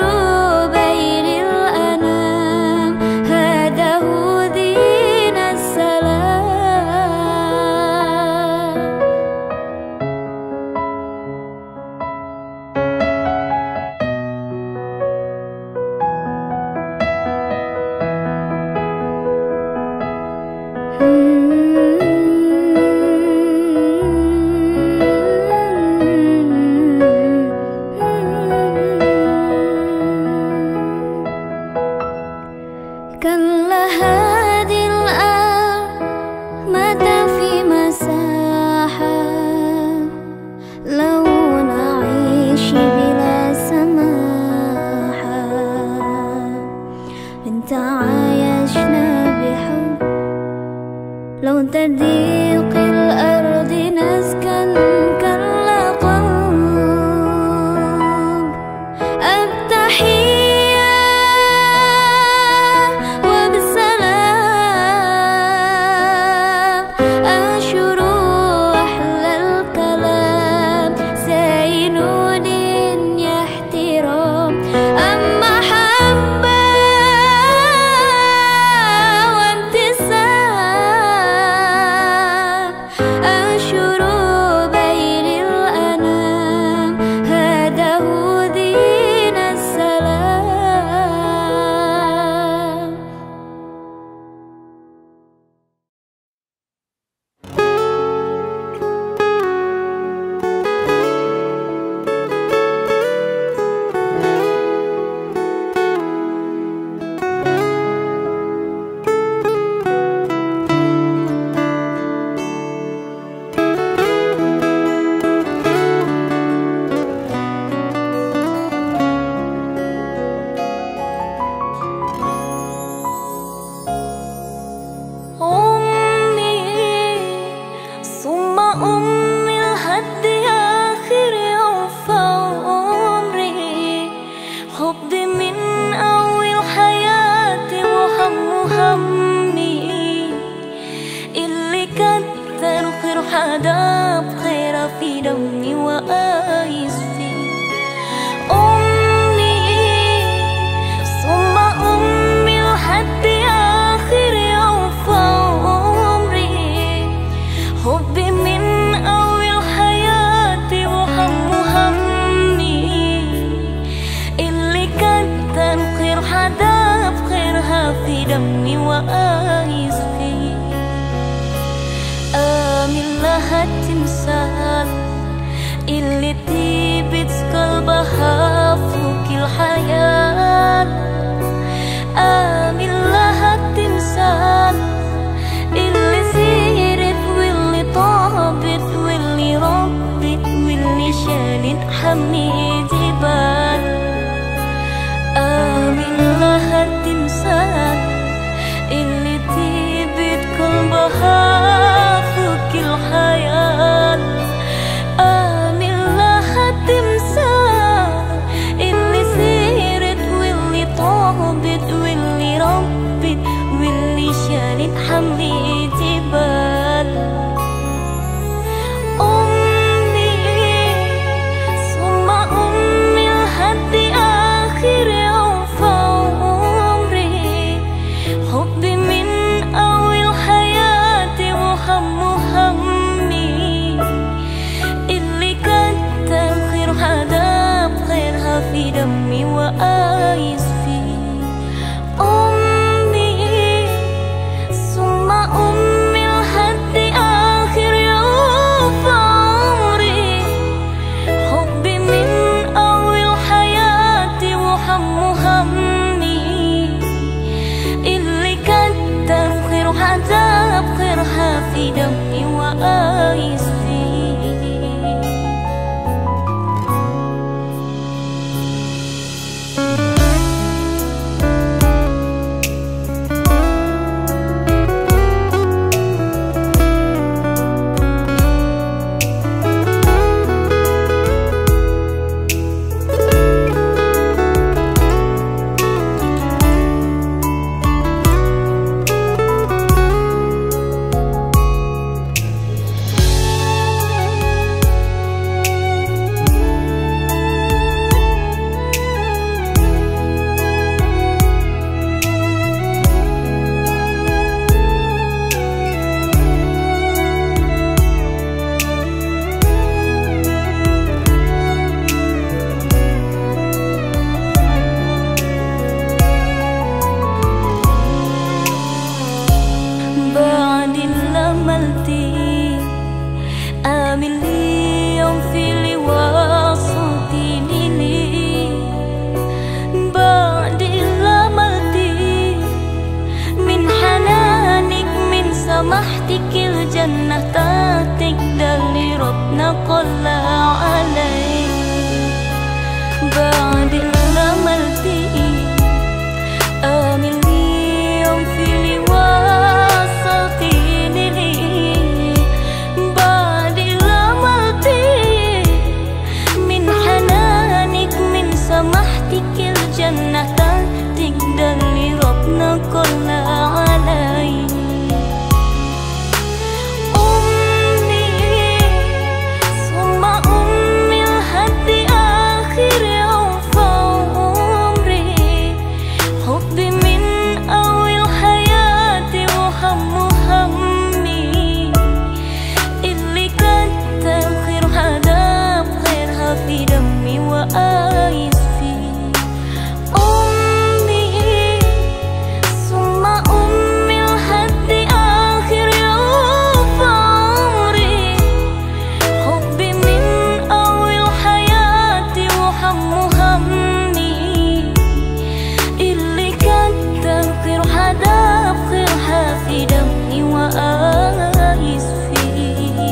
جبال آمن لها التمثال اللي تبت قلبها فوق الخيال آمن لها التمثال اللي سيرت واللي طابت واللي ربت واللي شالت حمل جبال أمي ثم أمي لحد آخر يوم في عمري حبي من أول حياتي وهم همي اللي كتر خيرها داب خيرها في دمي وآيس فيه أمي ثم أمي لحد آخر يوم في عمري حبي من أول حياتي وهم همي اللي كتر خيرها داب خيرها في دمي وآيس فيه بعد اللي عملتيه أعمل لي يوم في اللي وصلتيني ليه بعد اللي عملتيه من حنانك من سماحتك الجنة تاتك ده اللي ربنا قال عليه بعد اللي عملتيه أعمل لي يوم في اللي وصلتيني ليه بعد اللي عملتيه من حنانك من سماحتك الجنة تاتك ده اللي ربنا قال عليه أمي ثم أمي لحد آخر يوم في عمري حبي من أول حياتي وهم همي اللي كتر خيرها داب خيرها في دمي وآيس فيه أمي ثم أمي لحد آخر يوم في عمري حبي من أول حياتي وهم همي اللي كتر خيرها داب خيرها في دمي وآيس فيه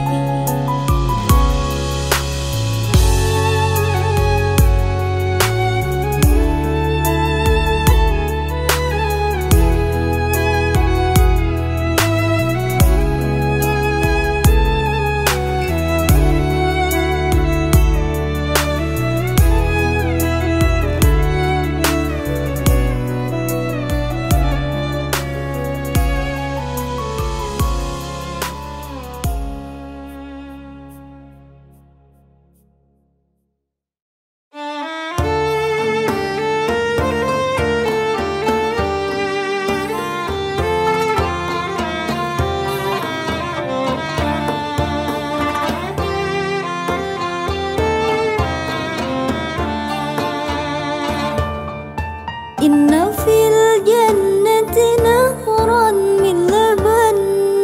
إن في الجنة نهرا من لبن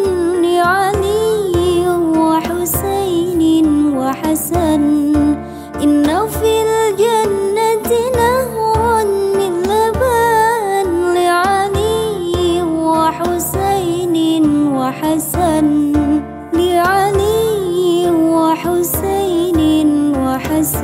لعلي وحسين وحسن إن في الجنة نهرا من لبن لعلي وحسين وحسن لعلي وحسين وحسن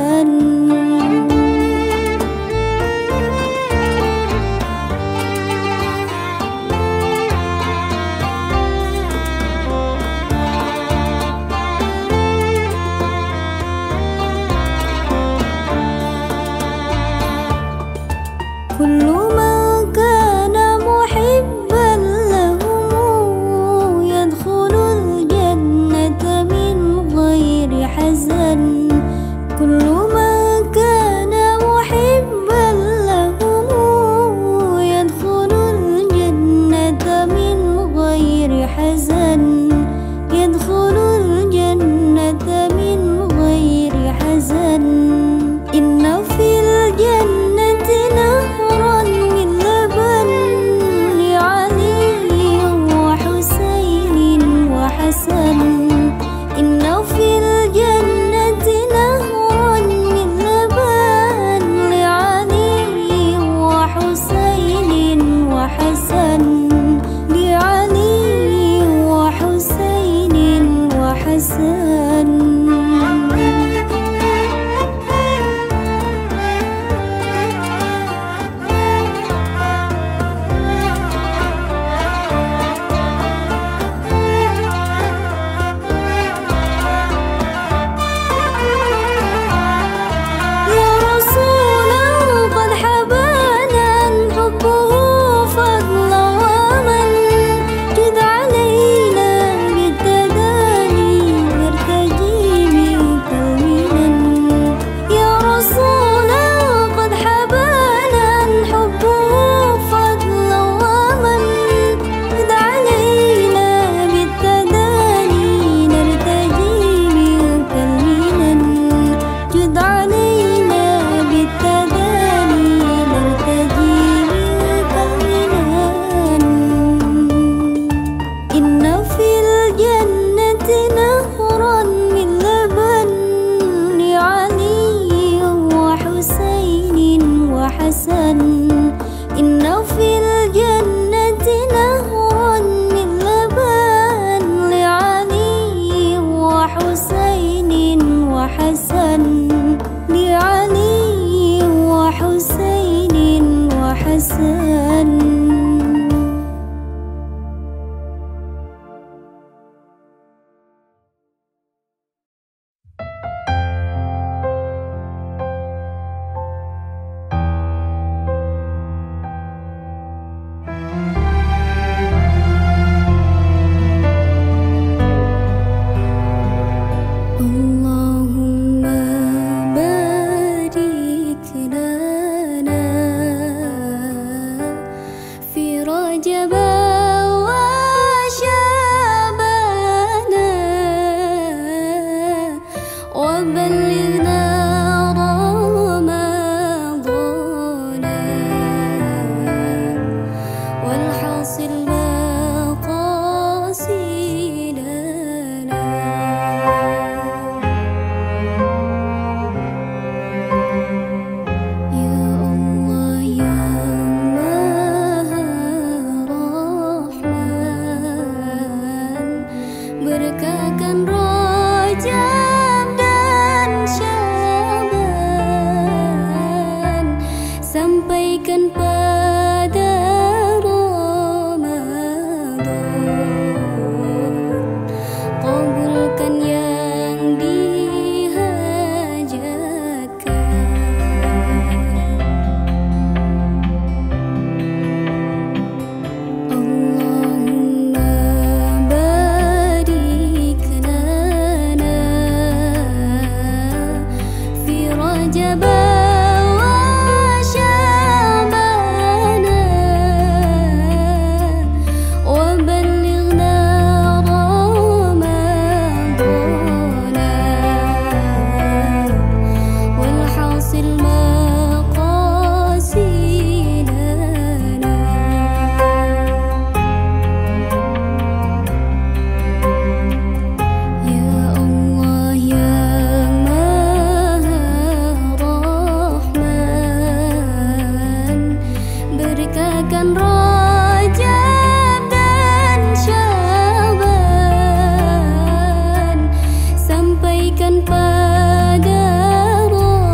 Sampaikan pada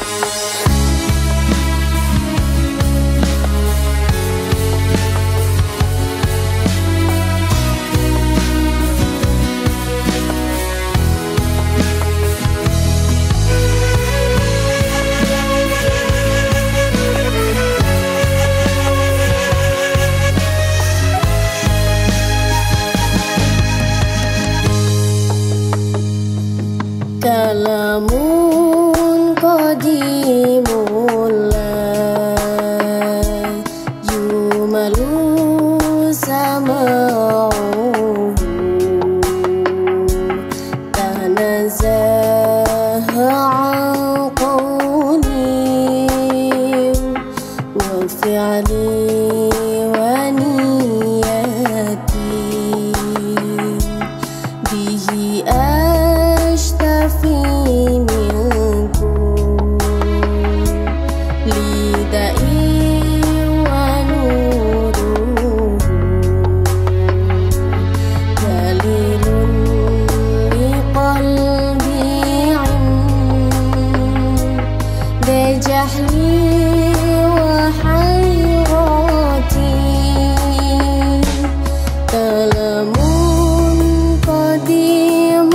Kalamun qadimun la yumalu sama'uhu tanazzaha an qawli wa fi'li wa niyati bihi أشتفي منكم لدائي ونوره دليل لقلبي عند جهلي وحيرتي كلام قديم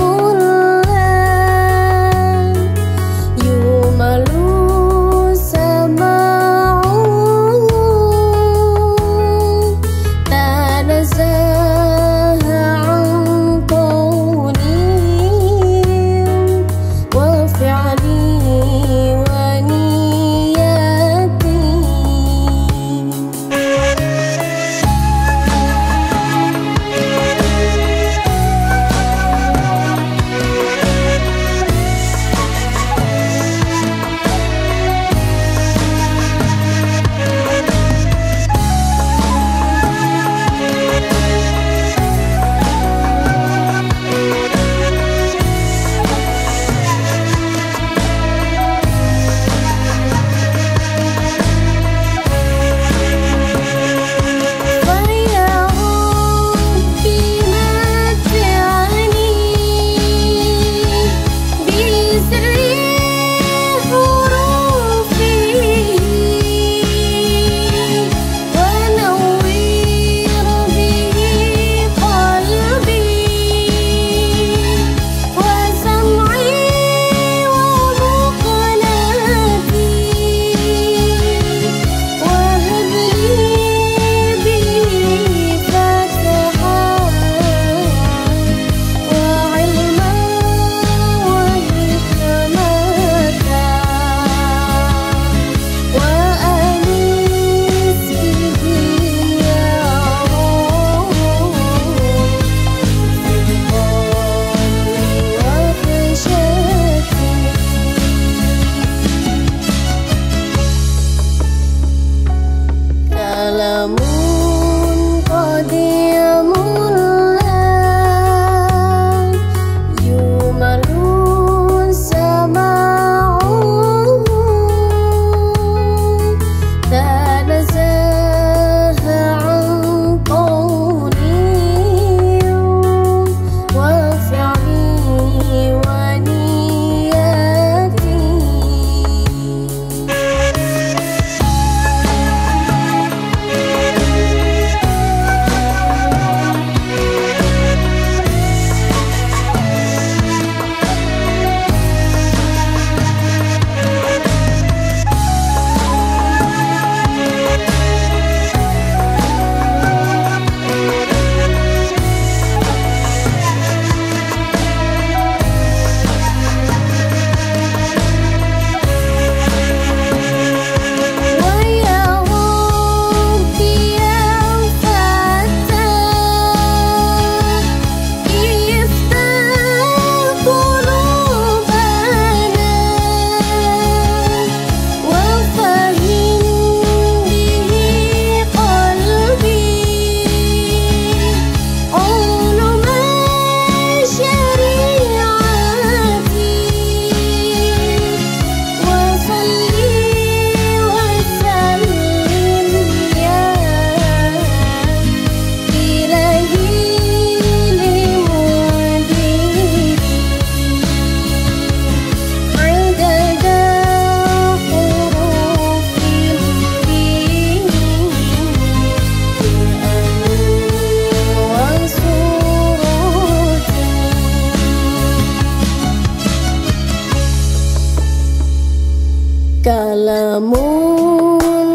Kalamun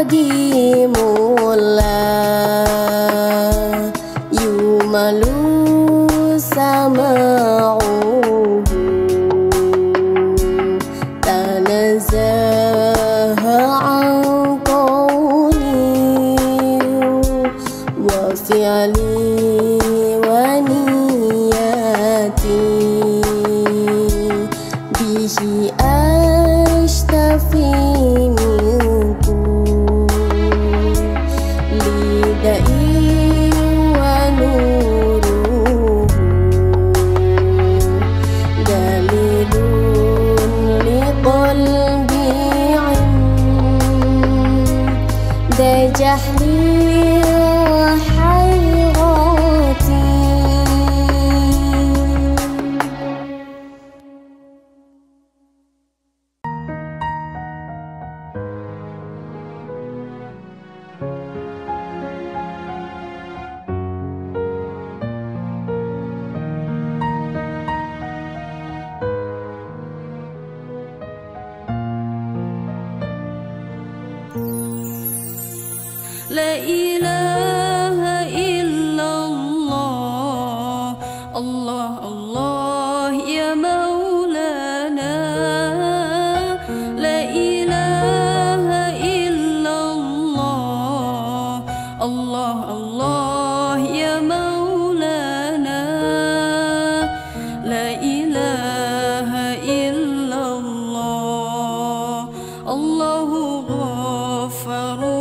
qadimullah yumalu sama'uhu tanazzaha an qawli wa fi'li wa niyati bihi ashtafi minku lidai wa nuruhu dalilun liqalbi inda jahli wa hayrati. La ilaha illallah, Allah Allah ya Maulana. La ilaha illallah, Allah Allah ya Maulana. La ilaha illallah, Allahu Ghafaru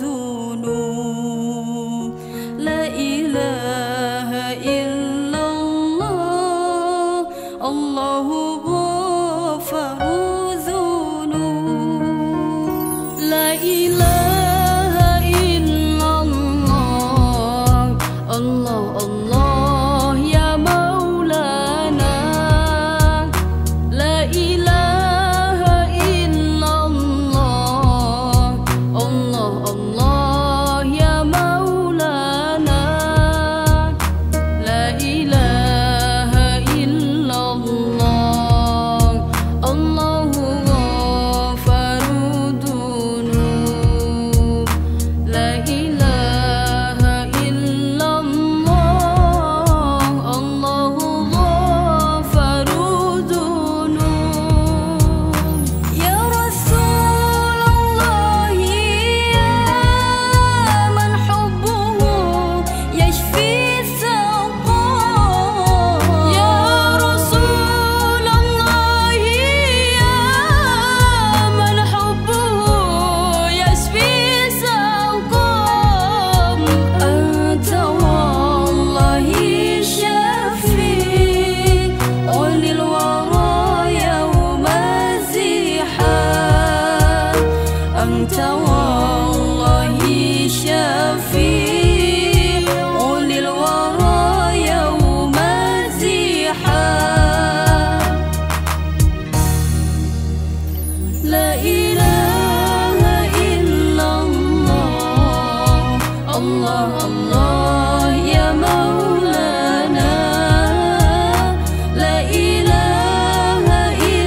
dhunub. La ilaha illallah, Allahu Ghafaru dhunub. La ilaha illallah, Allah Allah ya Maulana. La ilaha illallah, Allah Allah ya Maulana. La ilaha illallah, Allahu Ghafaru dhunub. La ilaha illallah, Allahu Ghafaru dhunub. Ya Rasulullah ya man hubbuhu yashfi saqam. Ya Rasulullah ya man hubbuhu yashfi saqam. Anta wallahi shafi ulil wara yawma ziham. Anta wallahi shafi ulil wara yawma ziham. La ilaha illallah, Allah Allah ya Maulana. La ilaha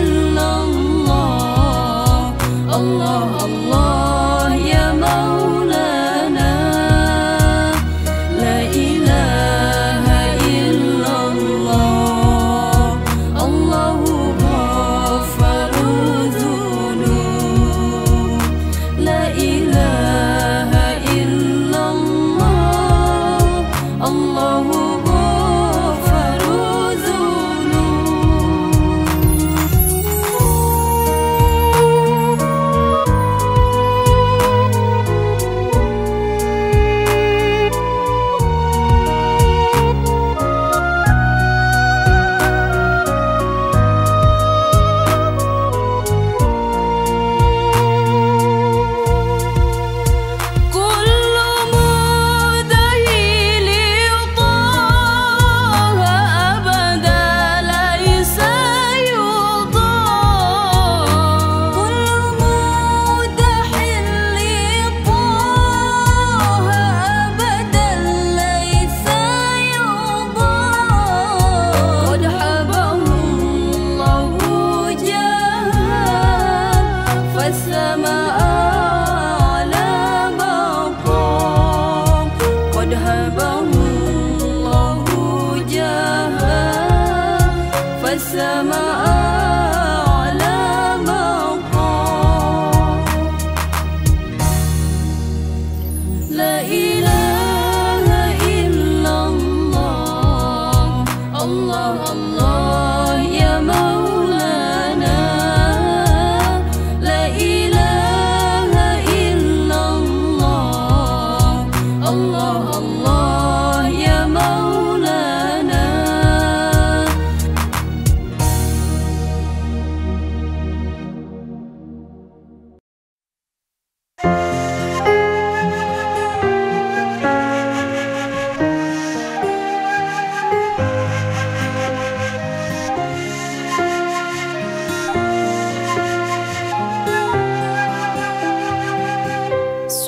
illallah, Allah Allah ya Maulana. La ilaha illallah, Allahu Ghafaru dhunub. La ilaha illallah, Allahu Ghafaru dhunub.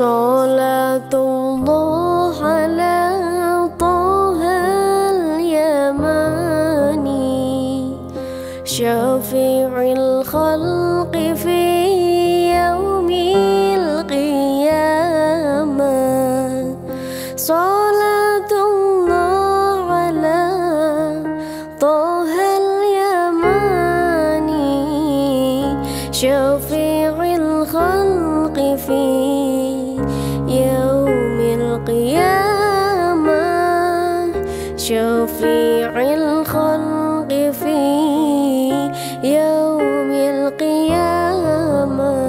صلاة الله على طه اليماني شفيع الخلق في يوم القيامة صلاة الله على طه اليماني شفيع الخلق في يوم القيامة شفيع الخلق في يوم القيامة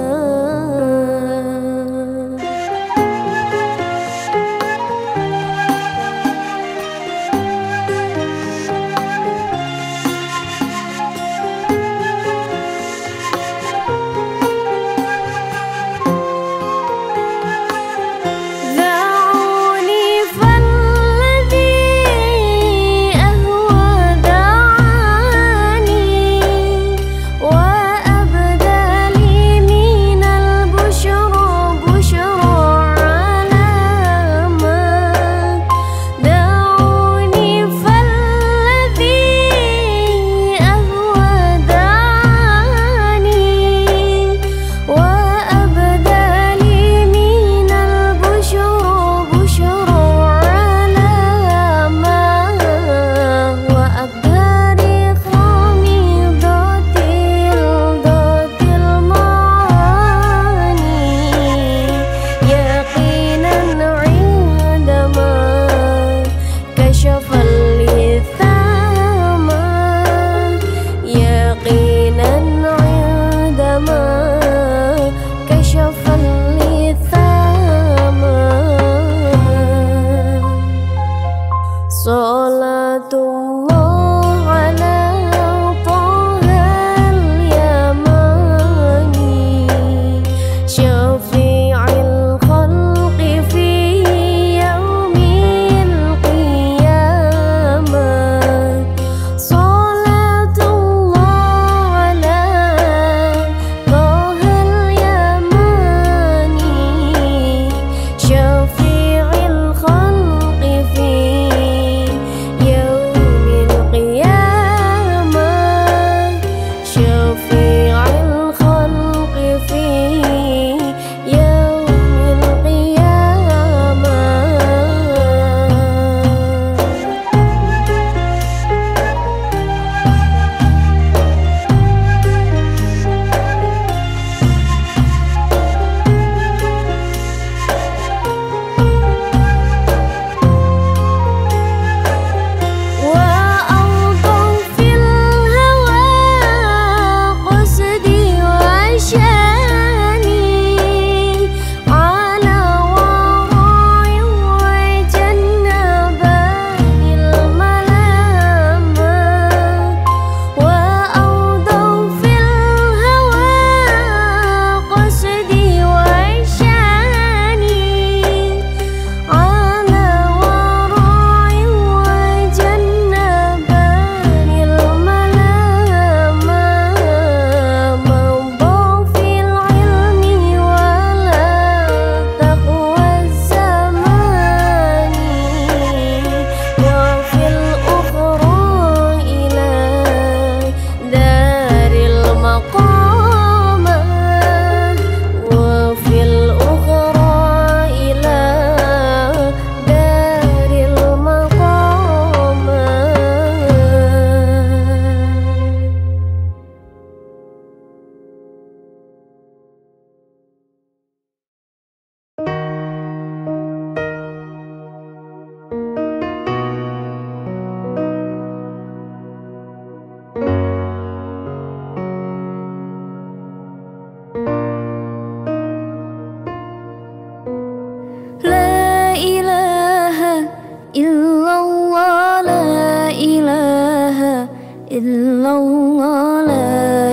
illallah, la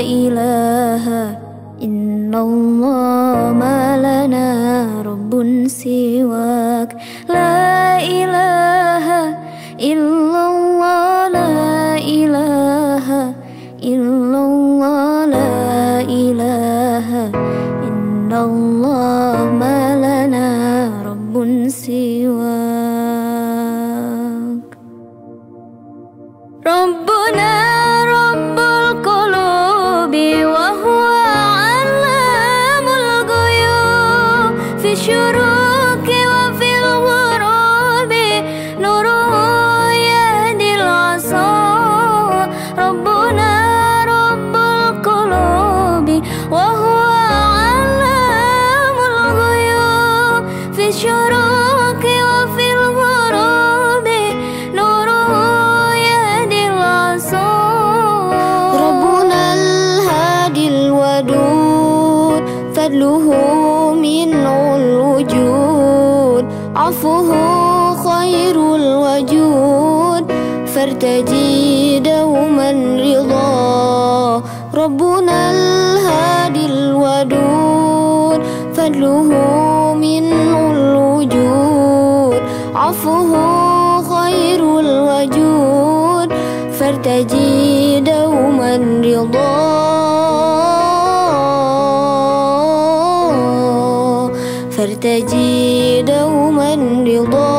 ilaha illallah, ma lana rabbun siwak. La ilaha illallah, la ilaha illallah, la ilaha illallah, ma lana فضله منه الوجود عفوه خير الوجود فارتجي دوما رضا ربنا الهادي الودود فضله منه الوجود عفوه خير الوجود فارتجي دوما رضا فارتجي دوما رضا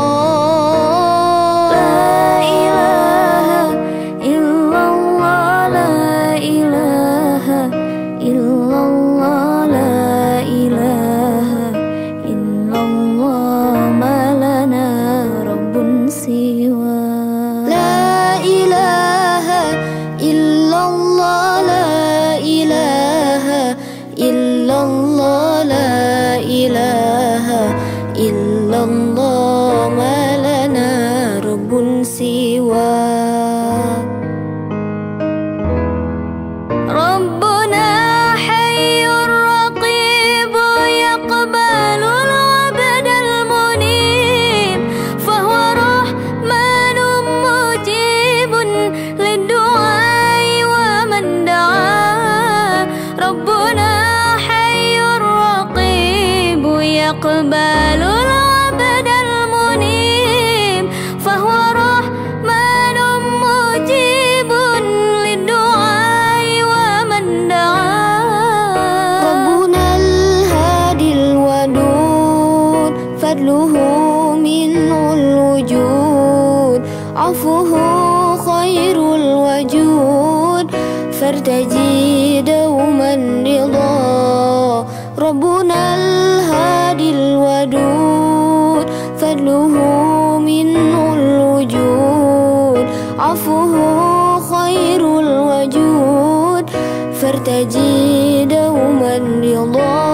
يقبل العبد المنيب فهو رحمن مجيب للدعاء ومن دعا ربنا الهادي الودود فضله منه الوجود عفوه خير الوجود فارتجي دوما رضا ربنا الهادي الودود فضله منه الوجود عفوه خير الوجود فارتجي دوما رضا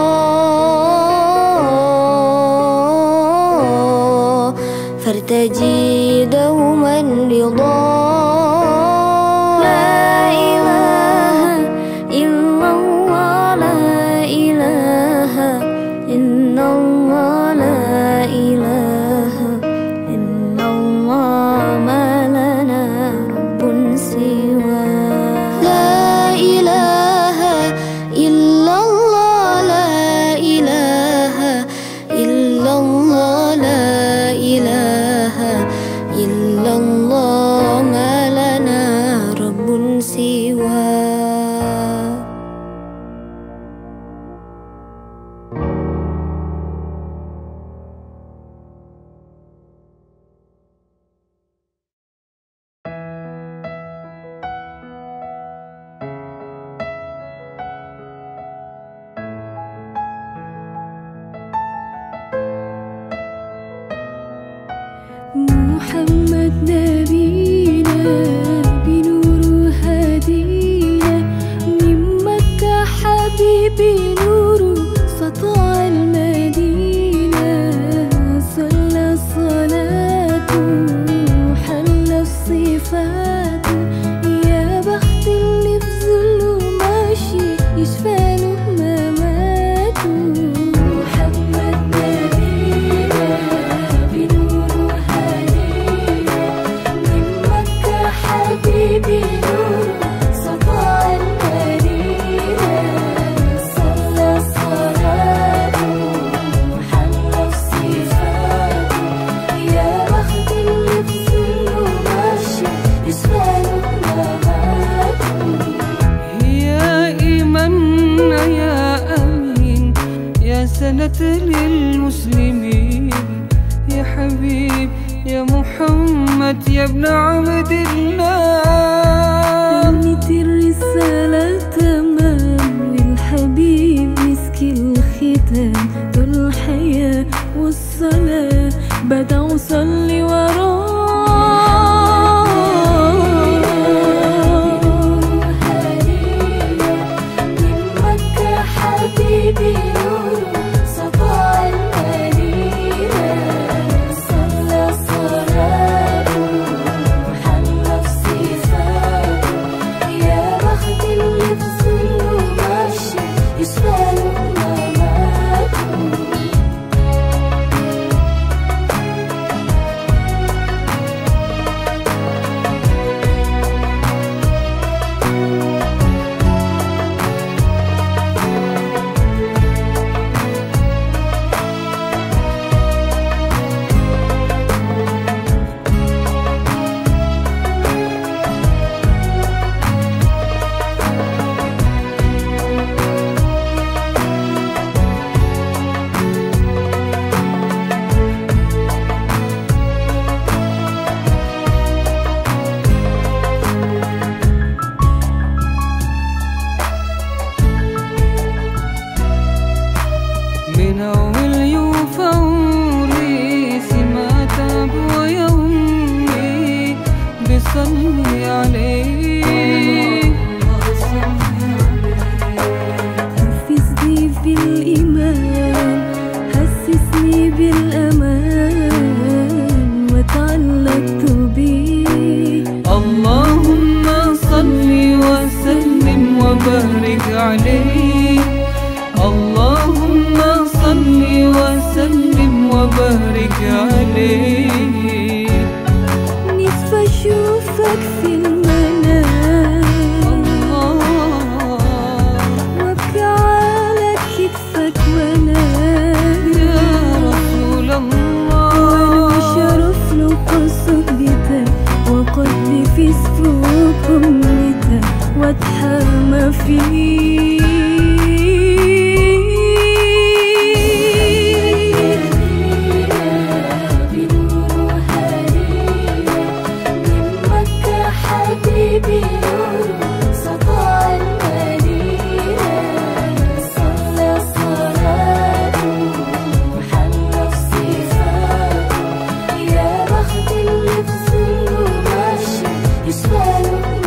فارتجي دوما رضا محمد نبينا بنور هدينا من مكة حبيبي نور سطع المدينة صلى الصلاة حل الصفات يا بخت اللي في ظله ماشي يشفى له مماته محمد نبينا بنور حبيبي نور سطع المدينة صلى الصلاة وحل الصفات يا بخت اللي في ظله ماشي يسأله مماته يا إيماننا يا أمين يا سنة للمسلمين يا حبيب يا محمد يا ابن عبد الله رنت الرسالة تمام والحبيب مسك الختام طول الحياة والصلاة بدأ أصلي وراه من مكة حبيبي نور سطع المدينة صلى الصلاة وحل الصفات يا بخت اللي في ظله ماشي يسأله مماته بالإيمان حسسني بالأمان وتعلقت بيه. اللهم صل وسلم وبارك عليه. اللهم صل وسلم وبارك عليه. نفسي أشوفك في المنام وأبكي على كتفك وأنام يا رسول الله، ولو شرف لقى صحبتك وقد في سفوك أمتك واتحامى فيك. حبيبي نور سطع المدينة، صلى صلاته وحلى بصفاته. يا بخت اللي في ظله ماشي يشماله